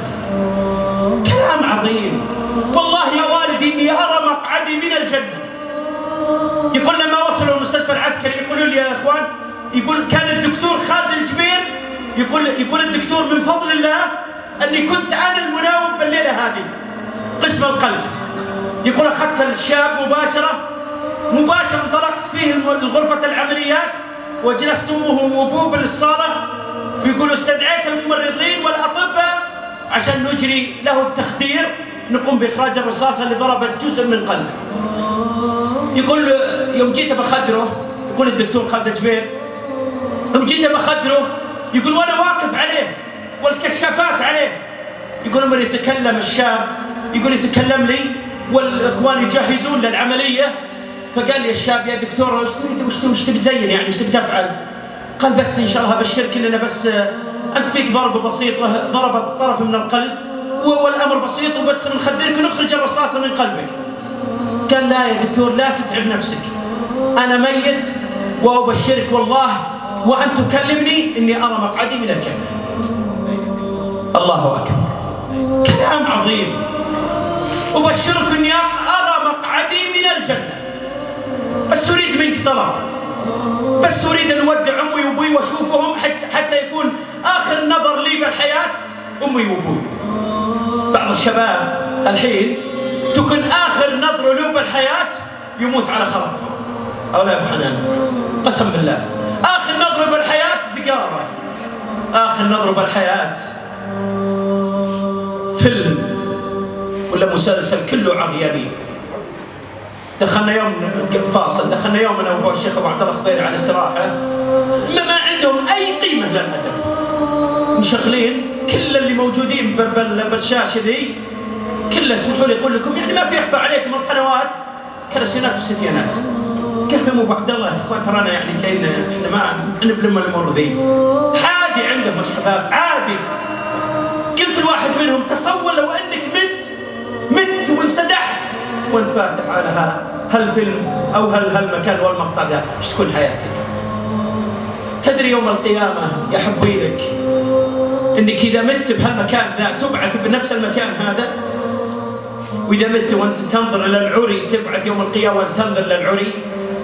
كلام عظيم. والله يا والدي إني أرى مقعدي من الجنة. يقول لما وصلوا المستشفى العسكري يقولوا لي يا إخوان، يقول كان الدكتور خالد الجبير، يقول يقول الدكتور من فضل الله أني كنت أنا المناوب بالليلة هذه قسم القلب. يقول أخذت الشاب مباشرة مباشرة انطلقت فيه الغرفة العمليات، وجلست أمه وأبوه بالصالة، ويقول استدعيت الممرضين والأطباء عشان نجري له التخدير، نقوم بإخراج الرصاصة اللي ضربت جزء من قلبه. يقول يوم جيت بخدره، يقول الدكتور خالد الجبير، يوم جيت بخدره يقول وأنا واقف عليه والكشافات عليه، يقول لما يتكلم الشاب، يقول يتكلم لي والإخوان يجهزون للعملية، فقال لي الشاب يا دكتور وش تريد، وش وش تبي تزين يعني، وش تبي تفعل؟ قال بس إن شاء الله بشرك إننا بس أنت فيك ضربة بسيطة ضربت طرف من القلب والأمر بسيط، وبس بنخدرك ونخرج الرصاصة من قلبك. قال لا يا دكتور لا تتعب نفسك، أنا ميت وأبشرك والله وأن تكلمني إني أرى مقعدي من الجنة. الله أكبر، كلام عظيم. أبشرك إني أرى مقعدي من الجنة، بس أريد منك طلب، بس أريد أن أودع أمي وأبوي وأشوفهم حتى يكون آخر نظر لي بالحياة أمي وأبوي. بعض الشباب الحين تكون آخر نظر له بالحياة يموت على خلطه، أو لا يا أبو حنان؟ قسم بالله آخر نظر بالحياة سيجارة، آخر نظر بالحياة فيلم ولا مسلسل كله عريانين. دخلنا يوم فاصل، دخلنا يوم انا وهو الشيخ ابو عبد الله الخضيري على استراحه، ما, ما عندهم اي قيمه للادب، مشغلين كل اللي موجودين بالشاشه ذي كله، اسمحوا لي اقول لكم يعني ما في يخفى عليكم القنوات كلاسينات وستيانات. قال لهم ابو عبد الله يا اخوان ترانا يعني كاين احنا ما احنا بلم الامور ذي، عادي عندهم الشباب عادي. قلت لواحد منهم تصور لو انك مت مت وانسدحت وانت فاتح على هالفيلم او هالمكان والمقطع ده، ايش تكون حياتك؟ تدري يوم القيامه يا حبيبك انك اذا مت بهالمكان ذا تبعث بنفس المكان هذا، واذا مت وانت تنظر الى العري تبعث يوم القيامه وانت تنظر للعري.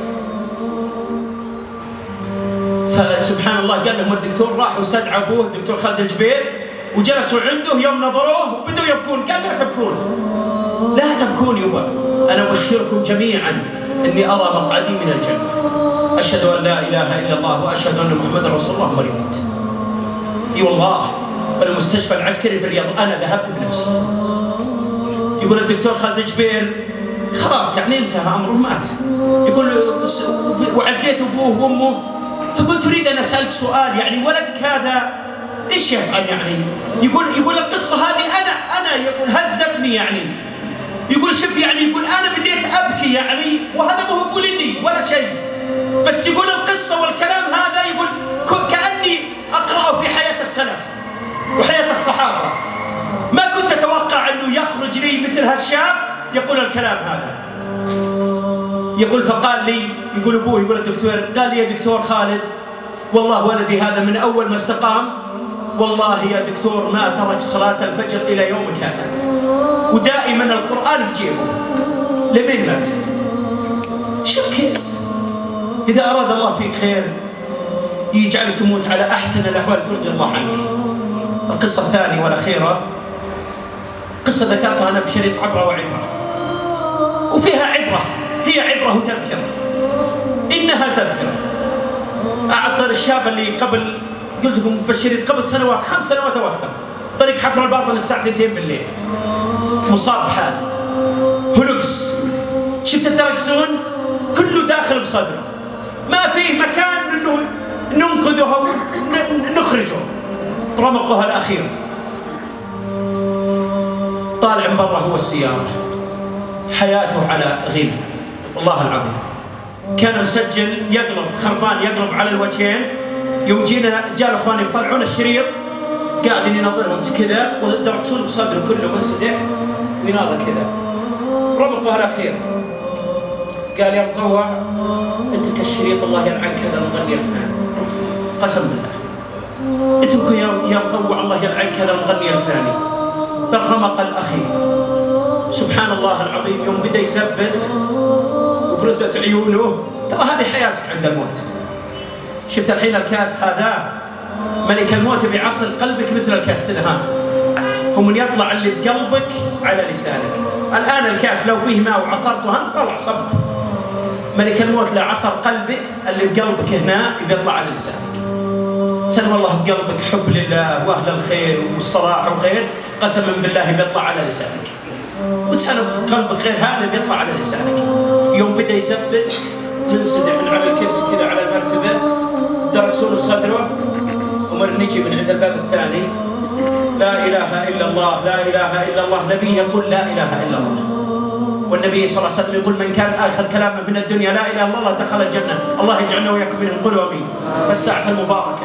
فسبحان الله قال لهم الدكتور راحوا استدعوا ابوه الدكتور خالد الجبير وجلسوا عنده، يوم نظروه وبدوا يبكون، قال لا تبكون لا تبكون يبا، أنا أبشركم جميعا إني أرى مقعدي من الجنة، أشهد أن لا إله إلا الله وأشهد أن محمدا رسول الله مريض. إي والله بالمستشفى العسكري بالرياض أنا ذهبت بنفسي. يقول الدكتور خالد جبير خلاص يعني انتهى أمره مات. يقول وعزيت أبوه وأمه، فقلت أريد أن أسألك سؤال، يعني ولدك هذا إيش يفعل يعني؟ يقول يقول القصة هذه أنا أنا يقول هزتني يعني. يقول شوف يعني يقول أنا بديت أبكي يعني، وهذا ما هو بولدي ولا شيء، بس يقول القصة والكلام هذا يقول كأني أقرأه في حياة السلف وحياة الصحابة. ما كنت أتوقع أنه يخرج لي مثل هالشاب يقول الكلام هذا. يقول فقال لي، يقول أبوه يقول الدكتور، قال لي يا دكتور خالد والله ولدي هذا من أول ما استقام والله يا دكتور ما ترك صلاة الفجر إلى يومك هذا، ودائما القرآن بجيبه لمين مات. شوف كيف إذا أراد الله فيك خير يجعلك تموت على أحسن الأحوال ترضي الله عنك. القصة الثانية والأخيرة قصة ذكرتها أنا بشريط عبرة وعبرة، وفيها عبرة، هي عبرة وتذكرة، إنها تذكرة. أعطى الشاب اللي قبل قلت لكم بالشريط قبل سنوات خمس سنوات أو أكثر، طريق حفر الباطن الساعة اثنتين بالليل، مصاب بحادث هلوكس، شفت التركسون كله داخل بصدره، ما فيه مكان انه ننقذه او نخرجه. رمقها الاخير طالع من برا هو السياره، حياته على غنى والله العظيم. كان مسجل يقلب خربان يقلب على الوجهين، يوم جينا جاء اخواني يطلعون الشريط قاعدين يناظرهم كذا والدركسون بصدره كله منسدح ويناظر كذا. رمقها الاخير قال يا مطوع اترك الشريط الله يلعنك هذا المغني الفلاني، قسم بالله اتركوا يا يا مطوع الله يلعنك هذا المغني الفلاني. بالرمق الاخير سبحان الله العظيم يوم بدا يثبت وبرزت عيونه، ترى هذه حياتك عند الموت. شفت الحين الكاس هذا ملك الموت بيعصر قلبك مثل الكاس الهان، هو من يطلع اللي بقلبك على لسانك. الان الكاس لو فيه ماء وعصرته هنا طلع صب، ملك الموت لا عصر قلبك اللي بقلبك هنا بيطلع على لسانك. سلم الله بقلبك حب لله واهل الخير والصلاح وخير، قسما بالله بيطلع على لسانك. وتسلم قلبك غير هذا بيطلع على لسانك. يوم بدا يثبت ننسدح من على الكرسي كذا على المرتبه، دركسون بصدره، ومر نجي من عند الباب الثاني لا اله الا الله لا اله الا الله. نبي يقول لا اله الا الله، والنبي صلى الله عليه وسلم يقول من كان آخر كلامه من الدنيا لا إله إلا الله دخل الجنة. الله يجعلنا وإياكم منهم، قولوا آمين. الساعة المباركة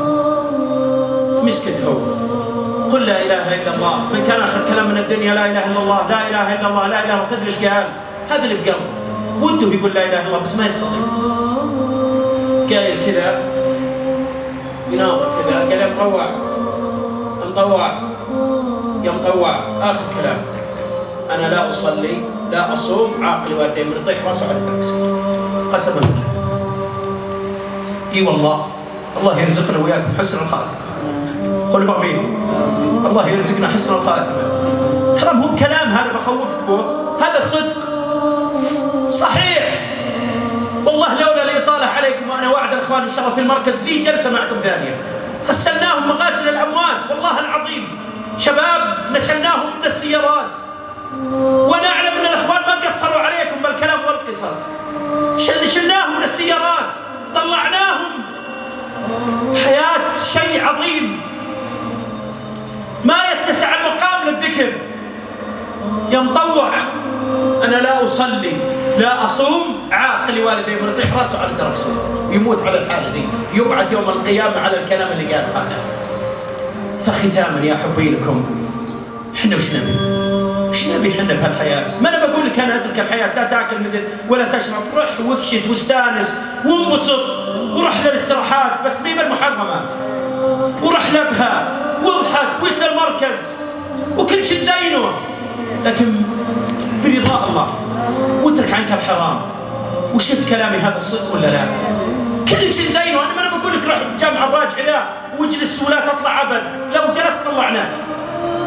مسكت هو قل لا إله إلا الله. من كان آخر كلام من الدنيا لا إله إلا الله لا إله إلا الله لا إله إلا الله. تدري ايش قال؟ هذا اللي بقلبه وده يقول لا إله إلا الله بس ما يستطيع. قايل كذا يناظر كذا، قال يا مطوع مطوع يا مطوع آخر كلام، أنا لا أصلي لا أصوم عاقل والدي من يطيح راسه على الدركسون. قسما بالله إي والله الله يرزقنا وياكم حسن الخاتمة. قولوا آمين. الله يرزقنا حسن الخاتمة. ترى مو بكلام هذا بخوفك به، هذا صدق صحيح والله. لولا الإطالة عليكم وأنا واعد الإخوان إن شاء الله في المركز لي جلسة معكم ثانية، غسلناهم مغاسل الأموات والله العظيم، شباب نشلناهم من السيارات، وانا اعلم ان الاخوان ما قصروا عليكم بالكلام والقصص. شل شلناهم من السيارات طلعناهم، حياة شيء عظيم ما يتسع المقام للذكر. يا مطوع انا لا اصلي لا اصوم عاقل والدي من يطيح راسه على الدركسون يموت على الحالة دي، يبعث يوم القيامة على الكلام اللي قال هذا. فختاما يا حبي لكم، احنا وش نبي؟ وش نبي احنا بهالحياة؟ ما انا بقول لك انا اترك الحياة لا تاكل مثل ولا تشرب، روح واكشت واستانس وانبسط وروح للاستراحات بس مي بالمحرمات، وروح لبها واضحك ويت للمركز وكل شيء زينه، لكن برضاء الله واترك عنك الحرام. وشفت كلامي هذا الصدق ولا لا؟ كل شيء زينه. انا ما انا بقول لك روح جامعة الراجح ذا واجلس ولا تطلع ابد، لو جلست طلعناك.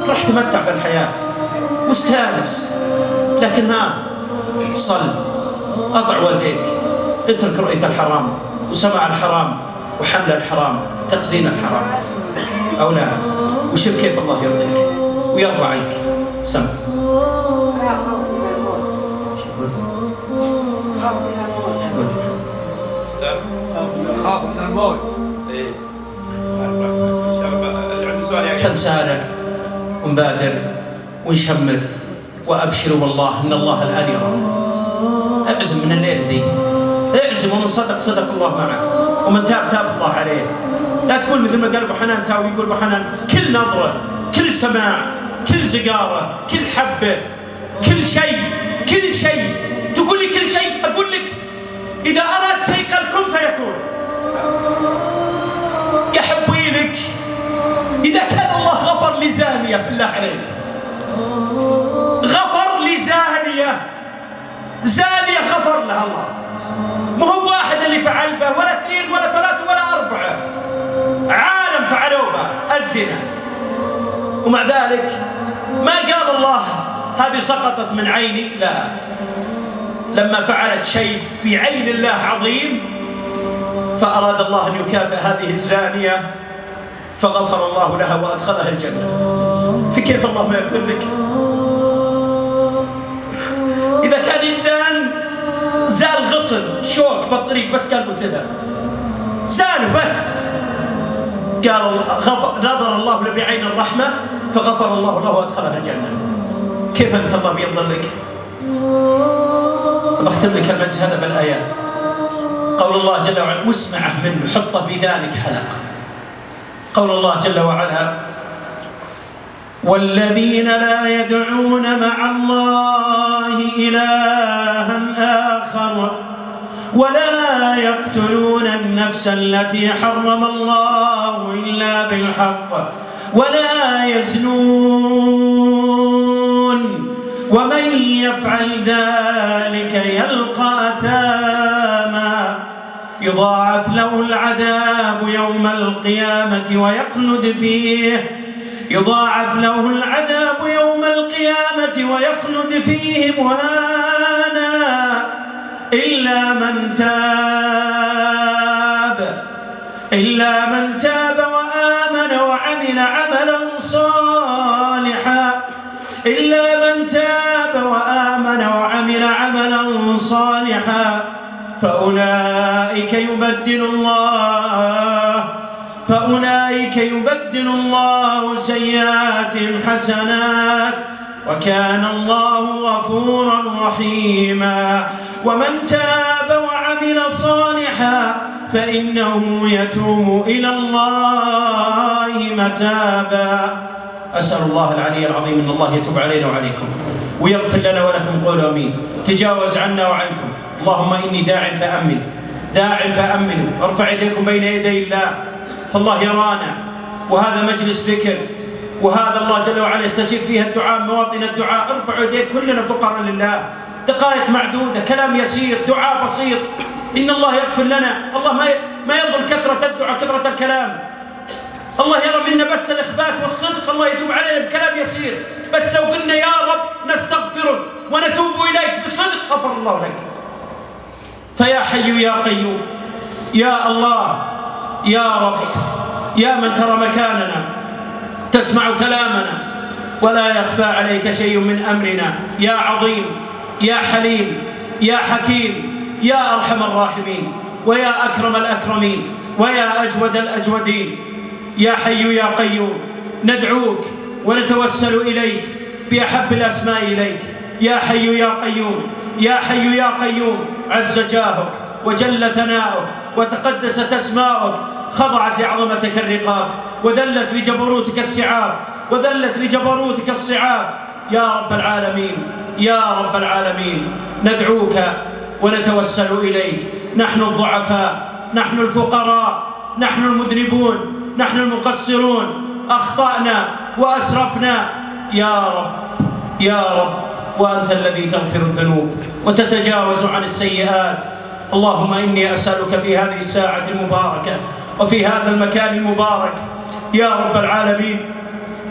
راح تمتع بالحياة مستانس، لكن ها صل، أطع والديك، اترك رؤية الحرام وسماع الحرام وحمل الحرام، تخزين الحرام، أولادك، وشوف كيف الله يرضيك ويرضى عنك. سم خاف من الموت. فنسارع ونبادر ونشمر، وأبشروا والله إن الله الآن يرانا. اعزم من الليل ذي، اعزم، ومن صدق صدق الله معه، ومن تاب تاب الله عليه. لا تقول مثل ما قال أبو حنان تاوي، يقول أبو حنان كل نظرة، كل سماع، كل زقارة، كل حبة، كل شيء، كل شيء. تقول لي كل شيء، أقول لك إذا أراد شيء قال كن فيكون. يا حبيلك إذا كان الله غفر لزانية، بالله عليك، غفر لزانية، زانية غفر لها الله، ما هو واحد اللي فعل به، ولا اثنين ولا ثلاثة ولا أربعة، عالم فعلوا به الزنا. ومع ذلك ما قال الله هذه سقطت من عيني، لا، لما فعلت شيء بعين الله عظيم فأراد الله أن يكافئ هذه الزانية فغفر الله لها وأدخلها الجنة. في كيف الله ما يغفر لك؟ إذا كان إنسان زال غصن شوك بالطريق بس قال قتلها، زال بس قال غفر، نظر الله له بعين الرحمة فغفر الله له وأدخلها الجنة. كيف أنت الله بينظر لك؟ بختم لك المجلس هذا بالآيات. قول الله جل وعلا، واسمعه منه، حطه بذانك حلق. قول الله جل وعلا: والذين لا يدعون مع الله إلها آخر ولا يقتلون النفس التي حرم الله إلا بالحق ولا يزنون ومن يفعل ذلك يلقى أثاما يضاعف له العذاب يوم القيامة ويخلد فيه يضاعف له العذاب يوم القيامة ويخلد فيه مهانا إلا من تاب إلا من تاب وآمن وعمل عملا صالحا إلا من تاب وآمن وعمل عملا صالحا فأولئك يبدل الله فأولئك يبدل الله سيئاتهم حسنات وكان الله غفورا رحيما ومن تاب وعمل صالحا فإنه يتوب إلى الله متابا. أسأل الله العلي العظيم أن الله يتوب علينا وعليكم ويغفر لنا ولكم. قولوا آمين. تجاوز عنا وعنكم. اللهم إني داع فأمن داع فأمنوا. ارفع يديكم بين يدي الله فالله يرانا، وهذا مجلس ذكر، وهذا الله جل وعلا يستجيب فيها الدعاء، مواطن الدعاء. ارفعوا يديك، كلنا فقراء لله، دقائق معدودة، كلام يسير، دعاء بسيط. إن الله يغفر لنا. الله ما ما ينظر كثرة الدعاء كثرة الكلام. الله يرى منا بس الإخبات والصدق. الله يتوب علينا بكلام يسير، بس لو قلنا يا رب نستغفرك ونتوب إليك بصدق غفر الله لك. فيا حي يا قيوم يا الله يا رب يا من ترى مكاننا تسمع كلامنا ولا يخفى عليك شيء من أمرنا، يا عظيم يا حليم يا حكيم يا أرحم الراحمين ويا أكرم الأكرمين ويا أجود الأجودين. يا حي يا قيوم ندعوك ونتوسل إليك بأحب الأسماء إليك. يا حي يا قيوم يا حي يا قيوم. عز جاهك وجل ثناؤك وتقدست أسماؤك، خضعت لعظمتك الرقاب وذلت لجبروتك السعاب وذلت لجبروتك الصعاب. يا رب العالمين يا رب العالمين ندعوك ونتوسل إليك. نحن الضعفاء، نحن الفقراء، نحن المذنبون، نحن المقصرون، أخطأنا وأسرفنا. يا رب يا رب وأنت الذي تغفر الذنوب وتتجاوز عن السيئات. اللهم إني أسألك في هذه الساعة المباركة وفي هذا المكان المبارك يا رب العالمين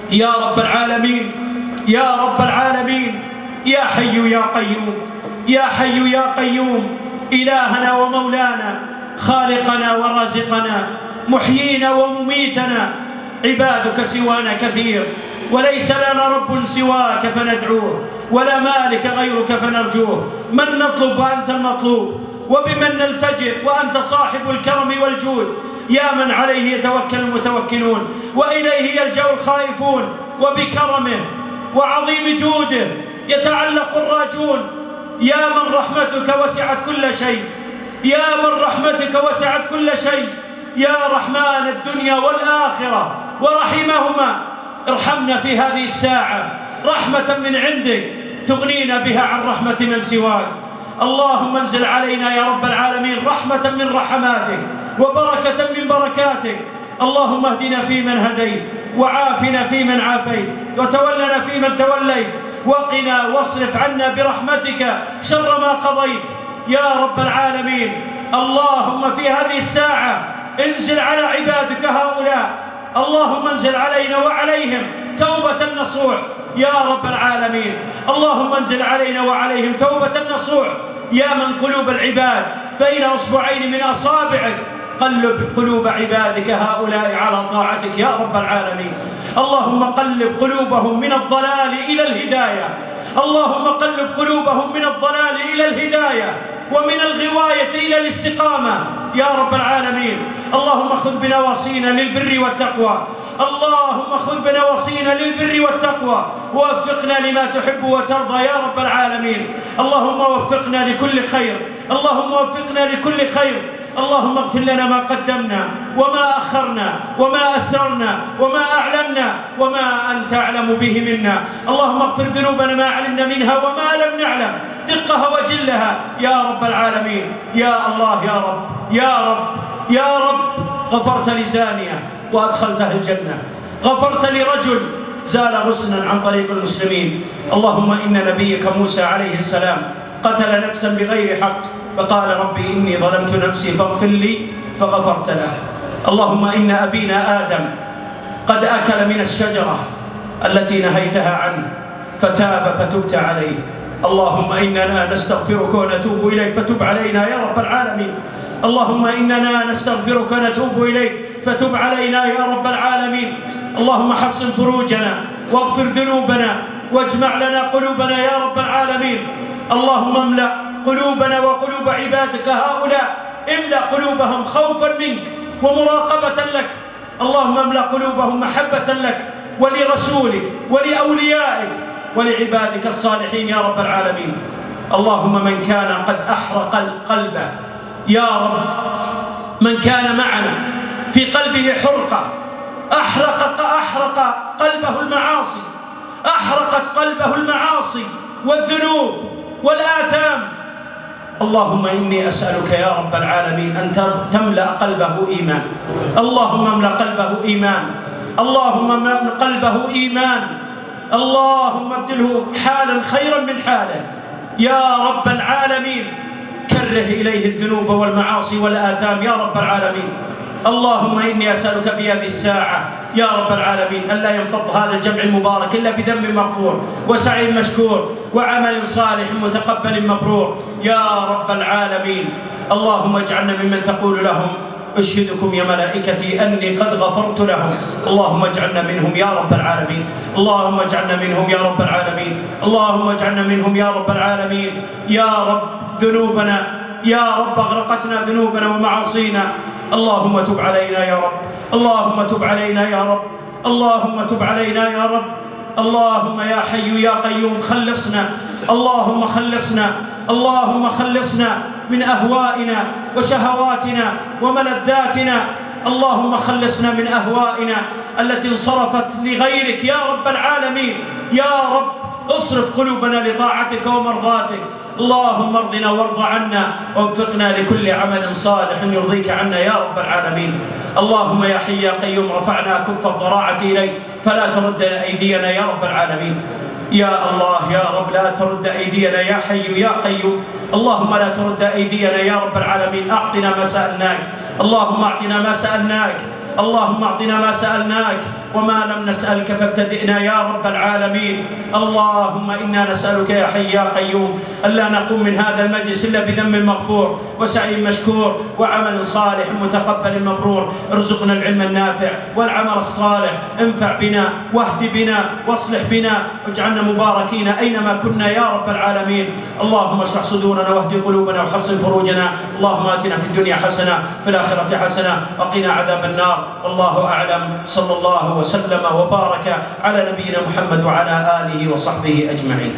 يا رب العالمين، يا رب العالمين، يا حي يا قيوم، يا حي يا قيوم، إلهنا ومولانا، خالقنا ورازقنا، محيينا ومميتنا. عبادك سوانا كثير، وليس لنا رب سواك فندعوه، ولا مالك غيرك فنرجوه. من نطلب وأنت المطلوب، وبمن نلتجئ وأنت صاحب الكرم والجود. يا من عليه يتوكل المتوكلون، وإليه يلجأ الخائفون، وبكرمه وعظيم جوده يتعلق الراجون. يا من رحمتك وسعت كل شيء، يا من رحمتك وسعت كل شيء، يا رحمن الدنيا والآخرة ورحمهما، ارحمنا في هذه الساعة رحمة من عندك تغنينا بها عن رحمة من سواك. اللهم انزل علينا يا رب العالمين رحمة من رحماتك وبركة من بركاتك. اللهم اهدنا فيمن هديت، وعافنا فيمن عافيت، وتولنا فيمن توليت، وقنا واصرف عنا برحمتك شر ما قضيت يا رب العالمين. اللهم في هذه الساعة انزل على عبادك هؤلاء، اللهم انزل علينا وعليهم توبة نصوح يا رب العالمين. اللهم انزل علينا وعليهم توبة نصوح. يا من قلوب العباد بين أصبعين من أصابعك، قلب قلوب عبادك هؤلاء على طاعتك يا رب العالمين. اللهم قلب قلوبهم من الضلال إلى الهداية، اللهم قلب قلوبهم من الضلال إلى الهداية، ومن الغواية إلى الاستقامة يا رب العالمين. اللهم خذ بنواصينا للبر والتقوى، اللهم خذ بنواصينا للبر والتقوى، ووفقنا لما تحب وترضى يا رب العالمين. اللهم وفقنا لكل خير، اللهم وفقنا لكل خير. اللهم اغفر لنا ما قدمنا وما أخرنا وما أسررنا وما أعلنا وما أنت أعلم به منا. اللهم اغفر ذنوبنا ما علمنا منها وما لم نعلم، دقها وجلها يا رب العالمين. يا الله يا رب يا رب يا رب، غفرت لزانية وأدخلتها الجنة، غفرت لرجل زال غصنا عن طريق المسلمين. اللهم إن نبيك موسى عليه السلام قتل نفسا بغير حق، فقال ربي إني ظلمت نفسي فاغفر لي، فغفرت له. اللهم إن أبينا آدم قد أكل من الشجرة التي نهيتها عنه فتاب فتبت عليه. اللهم إننا نستغفرك ونتوب إليك فتب علينا يا رب العالمين. اللهم إننا نستغفرك ونتوب إليك فتب علينا يا رب العالمين. اللهم حصن فروجنا واغفر ذنوبنا واجمع لنا قلوبنا يا رب العالمين. اللهم املأ قلوبنا وقلوب عبادك هؤلاء، املأ قلوبهم خوفا منك ومراقبة لك. اللهم املأ قلوبهم محبة لك ولرسولك ولأوليائك ولعبادك الصالحين يا رب العالمين. اللهم من كان قد أحرق القلب يا رب، من كان معنا في قلبه حرقة، أحرق أحرق قلبه المعاصي، أحرقت قلبه المعاصي والذنوب والآثام. اللهم إني أسألك يا رب العالمين أن تملأ قلبه إيمان. اللهم املأ قلبه إيمان، اللهم املأ قلبه إيمان، اللهم ابدله حالا خيرا من حاله يا رب العالمين. كره إليه الذنوب والمعاصي والآثام يا رب العالمين. اللهم إني أسألك في هذه الساعة يا رب العالمين ألا ينفض هذا الجمع المبارك إلا بذنب مغفور وسعي مشكور وعمل صالح متقبل مبرور يا رب العالمين. اللهم اجعلنا ممن تقول لهم أشهدكم يا ملائكتي أني قد غفرت لهم. اللهم اجعلنا منهم يا رب العالمين، اللهم اجعلنا منهم يا رب العالمين، اللهم اجعلنا منهم يا رب العالمين. يا رب ذنوبنا يا رب أغرقتنا ذنوبنا ومعاصينا، اللهم تب علينا يا رب، اللهم تب علينا يا رب، اللهم تب علينا يا رب. اللهم يا حي يا قيوم خلصنا، اللهم خلصنا، اللهم خلصنا من أهوائنا وشهواتنا وملذاتنا. اللهم خلصنا من أهوائنا التي انصرفت لغيرك يا رب العالمين. يا رب اصرف قلوبنا لطاعتك ومرضاتك. اللهم ارضنا وارض عنا ووفقنا لكل عمل صالح يرضيك عنا يا رب العالمين. اللهم يا حي يا قيوم رفعنا كف الضراعة إليك فلا ترد أيدينا يا رب العالمين. يا الله يا رب لا ترد أيدينا يا حي يا قيوم. اللهم لا ترد أيدينا يا رب العالمين. أعطنا ما سألناك، اللهم أعطنا ما سألناك، اللهم اعطنا ما سألناك وما لم نسألك فابتدئنا يا رب العالمين. اللهم إنا نسألك يا حي يا قيوم ألا نقوم من هذا المجلس إلا بذنب مغفور وسعي مشكور وعمل صالح متقبل مبرور. ارزقنا العلم النافع والعمل الصالح، انفع بنا واهد بنا واصلح بنا واجعلنا مباركين أينما كنا يا رب العالمين. اللهم اشرح صدورنا واهد قلوبنا وحصن فروجنا. اللهم آتنا في الدنيا حسنة في الآخرة حسنة وقنا عذاب النار. والله أعلم. صلى الله وسلم وبارك على نبينا محمد وعلى آله وصحبه أجمعين.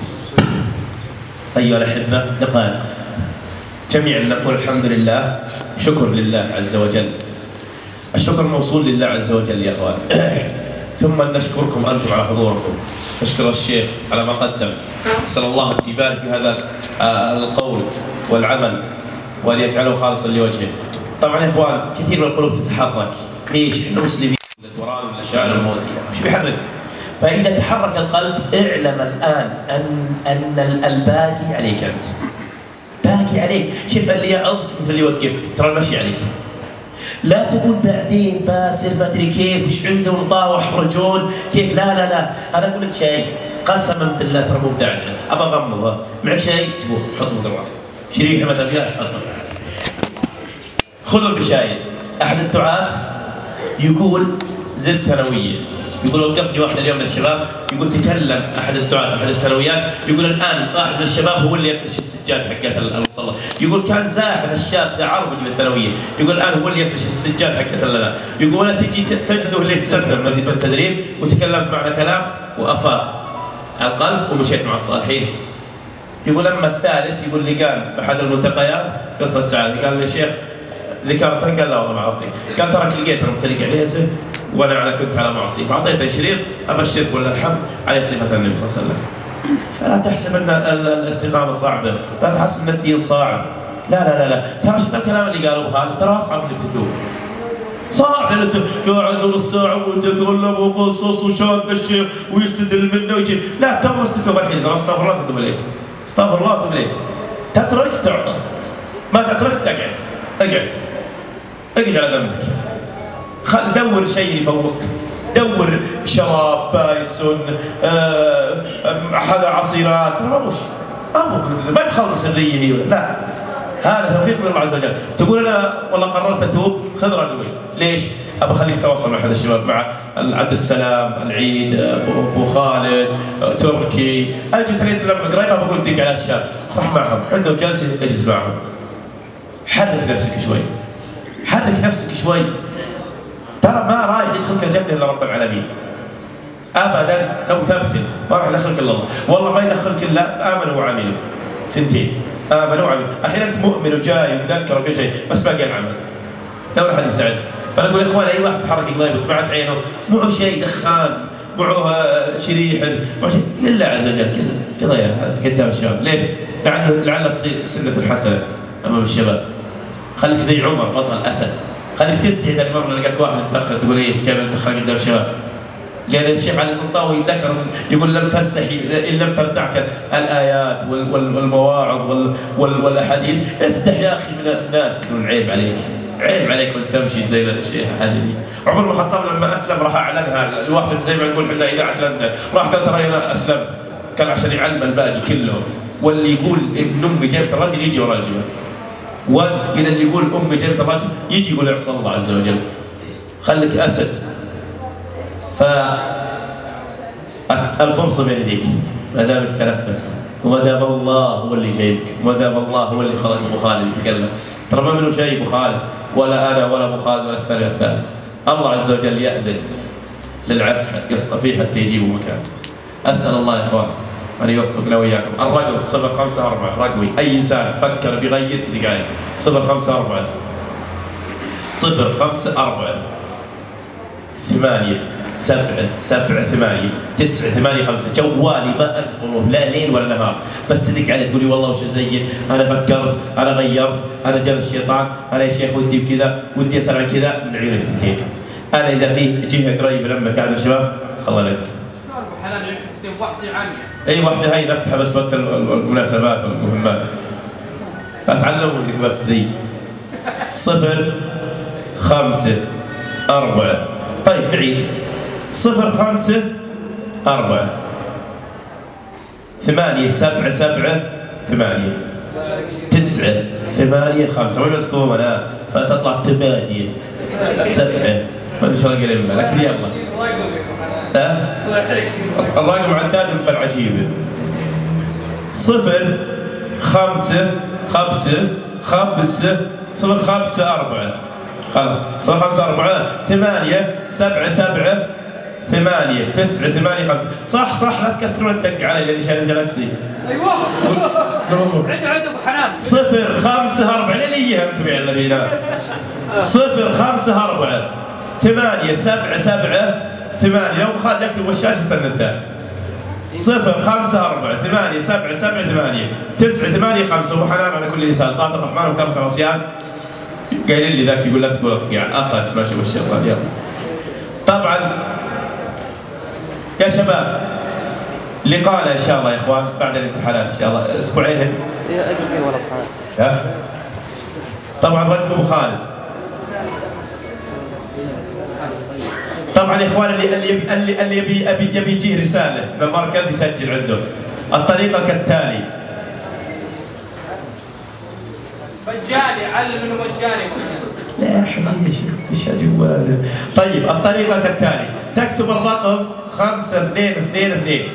أيها الأحبة، دقائق جميعا نقول الحمد لله، شكر لله عز وجل. الشكر موصول لله عز وجل يا أخوان. ثم نشكركم أنتم على حضوركم، نشكر الشيخ على ما قدم. أسأل الله أن يبارك في هذا القول والعمل وأن يجعله خالصا لوجهه. طبعا يا إخوان كثير من القلوب تتحرك، ليش؟ إحنا مسلمين، القرآن والأشياء الموتية مش بيحرك. فإذا تحرك القلب اعلم الآن أن أن الباقي عليك أنت. باقي عليك، شوف اللي يعظك مثل اللي يوقفك، ترى المشي عليك. لا تقول بعدين بتصير ما ادري كيف وش عنده ونطاوح رجول كيف. لا لا لا، انا اقول لك شيء قسما بالله ترى مو بداعي، ابى اغمضها معك شيء تبوه حطه في الراس، شريحه مثلا فيها حطه. خذوا البشاير. احد الدعاة يقول زرت ثانويه، يقول وقفني واحد اليوم من الشباب يقول تكلم احد الدعاة احد الثانويات، يقول الان واحد من الشباب هو اللي يفرش السجاد حقت المصلى، يقول كان زاحف الشاب ذا عربجي بالثانويه، يقول الان هو اللي يفرش السجاد حقت ذا، يقول ولا تجي تجده اللي يتسلم من التدريب، وتكلمت معنا كلام وافاق القلب ومشيت مع الصالحين. يقول اما الثالث يقول لي قال باحد الملتقيات قصه السعاده، قال لي شيخ ذكرتها؟ قال لا والله ما عرفتك. قال تراك لقيت انا مطلق عليه وانا على كنت على معصيه، فاعطيته شريط ابشرك ولا الحمد عليه صفه النبي صلى الله عليه وسلم. فلا تحسب ان الاستقامه صعبه، لا تحسب ان الدين صعب. لا لا لا لا، ترى شفت الكلام اللي قاله ابو خالد، ترى اصعب انك تتوب. صعب انك تقعد نص ساعه وتتكلم وقصص وشاد الشيخ ويستدل منه ويجيب، لا تو استتوب الحين، استغفر الله واتوب اليك. استغفر الله واتوب اليك. تترك تعطى، ما تترك اقعد اقعد اقعد على ذنبك. خل دور شيء يفوق، دور شراب بايسون أه حدا عصيرات، ما مش ما بخلط سريه هي ولا لا، هذا توفيق من الله عز وجل. تقول انا والله قررت اتوب، خذ رقمي. ليش؟ ابى اخليك تتواصل مع احد الشباب، مع عبد السلام، العيد، ابو خالد، تركي، اجي تريد لما قريبه بقول دق على الشاب، راح معهم عندهم جلسه اجلس معهم. حرك نفسك شوي، حرك نفسك شوي. ترى ما رايح يدخلك الجنه الا رب العالمين ابدا. لو تبتل ما راح يدخلك الا الله، والله ما يدخلك الا امنوا وعملوا. ثنتين، امنوا وعملوا. احيانا انت مؤمن وجاي ومذكر وكل شيء بس باقي العمل. دور احد يساعد. فانا اقول يا اخوان اي واحد تحرك قليبه وتبعت عينه، معه شيء دخان، معه شريحه، معه شيء لله عز وجل كذا قضيه قدام الشباب. ليش؟ لعله لعله تصير سنه حسنه امام الشباب. خليك زي عمر بطل اسد، خليك تستحي ذا المره اللي لقيت واحد متاخر تقول ايه جاي متاخر قدام الشباب. لان الشيخ علي الطنطاوي ذكر يقول لم تستحي ان لم تردعك الايات والمواعظ والاحاديث، استحي يا اخي من الناس. يقول عيب عليك، عيب عليك وانت تمشي زي الشيخ الحاجه دي. عمر بن الخطاب لما اسلم راح اعلنها الواحد زي ما نقول احنا اذاعه لندن، راح قال ترى انا اسلمت، كان عشان يعلم الباقي كله. واللي يقول ان امي جابت الرجل يجي ورا الجبل، وانت قل اللي يقول امي جابت الرجل يجي يقول اعصى الله عز وجل. خليك اسد. ف الفرصه بين يديك، ما دامك تنفس، وما دام الله هو اللي جايبك، وما دام الله هو اللي خلق ابو خالد يتكلم. ترى ما منه شيء ابو خالد ولا انا ولا ابو خالد ولا الثاني والثالث. الله عز وجل يأذن للعبد يصطفيه حتى يجيبه مكان. اسال الله يا اخوان أن يوفقنا وإياكم. الرقم صفر خمسة أربعة رقمي، أي إنسان فكر بيغير دق عليه. صفر خمسة أربعة صفر خمسة أربعة ثمانية سبعة سبعة ثمانية تسعة ثمانية خمسة. جوالي ما أقفله لا ليل ولا نهار، بس تدق عليه تقولي والله وش أزين، أنا فكرت، أنا غيرت، أنا جاب الشيطان، أنا يا شيخ ودي بكذا، ودي أسأل عن كذا، من عيون الثنتين. أنا إذا في جهة قريبة لما كان الشباب خلنا نفتح. واحدة عالية. اي واحدة هاي نفتحها بس وقت المناسبات والمهمات. بس علموا لك بس ذي. صفر خمسة أربعة. طيب نعيد. صفر خمسة أربعة ثمانية سبعة سبعة ثمانية تسعة ثمانية خمسة. وين مسكوم أنا؟ فتطلع تبادية سبعة. ما أدري شو أقول لكن يلا. أه؟ الرقم عداد بالعجيبة. صفر خمسة خمسة خمسة صفر خمسة أربعة. خلاص صفر خمسة أربعة ثمانية سبعة سبعة ثمانية تسعة ثمانية خمسة. صح صح لا تكثرون الدق علي لاني شايل الجلاكسي. ايوه عندي عندي ابو حنان. صفر خمسة أربعة لين اياها انتم يا الذين. صفر خمسة أربعة ثمانية سبعة سبعة ثمانية. لو خالد يكتب والشاشة سنرتاح. صفر خمسة أربعة ثمانية سبعة سبعة ثمانية تسعة ثمانية خمسة. أبو حنان على كل لسان. طاعة الرحمن وكرة العصيان. قايلين لي ذاك يقول لا تقول اطقع اخس ماشي والشيطان. يلا. طبعا يا شباب لقاءنا ان شاء الله يا اخوان بعد الامتحانات ان شاء الله اسبوعين. ها طبعا رد ابو خالد. طبعا يا اخوان اللي اللي اللي, اللي يبي يبي يبي يجيه رساله من المركز يسجل عنده. الطريقه كالتالي. مجاني علم انه مجاني. لا يا حبيبي ايش ايش جواله. طيب الطريقه كالتالي. تكتب الرقم خمسة اثنين اثنين اثنين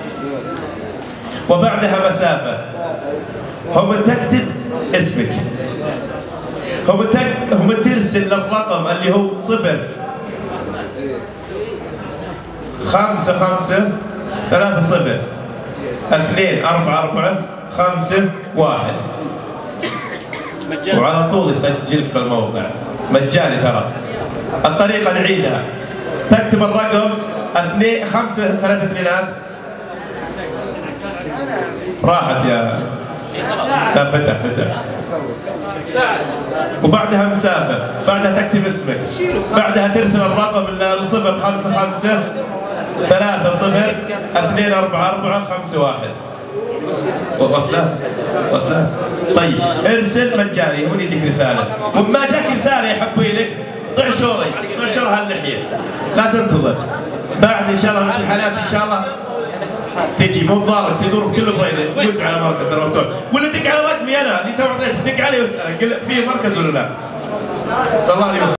وبعدها مسافة. هم تكتب اسمك. هم تك... هم ترسل الرقم اللي هو صفر خمسة خمسة ثلاثة صفر اثنين أربعة أربعة خمسة واحد. وعلى طول يسجلك بالموقع مجاني ترى. الطريقة نعيدها. تكتب الرقم اثنين خمسة ثلاثة اثنينات. راحت يا لا فتح فتح. وبعدها مسافة. بعدها تكتب اسمك. بعدها ترسل الرقم الصفر خمسة خمسة ثلاثة صفر اثنين أربعة أربعة خمسة واحد. وصلت؟ وصلت؟ طيب ارسل مجاني هون يجيك رسالة. وما جاك رسالة يا حبيلك ضع شوري ضع شور هاللحية. لا تنتظر. بعد ان شاء الله الامتحانات ان شاء الله تجي مو بضارك تدور بكل بريده وتوز على مركز المفتوح ولا دق على رقمي انا اللي تو اعطيتك دق عليه واسالك قل في مركز ولا لا. صلى الله عليه وسلم.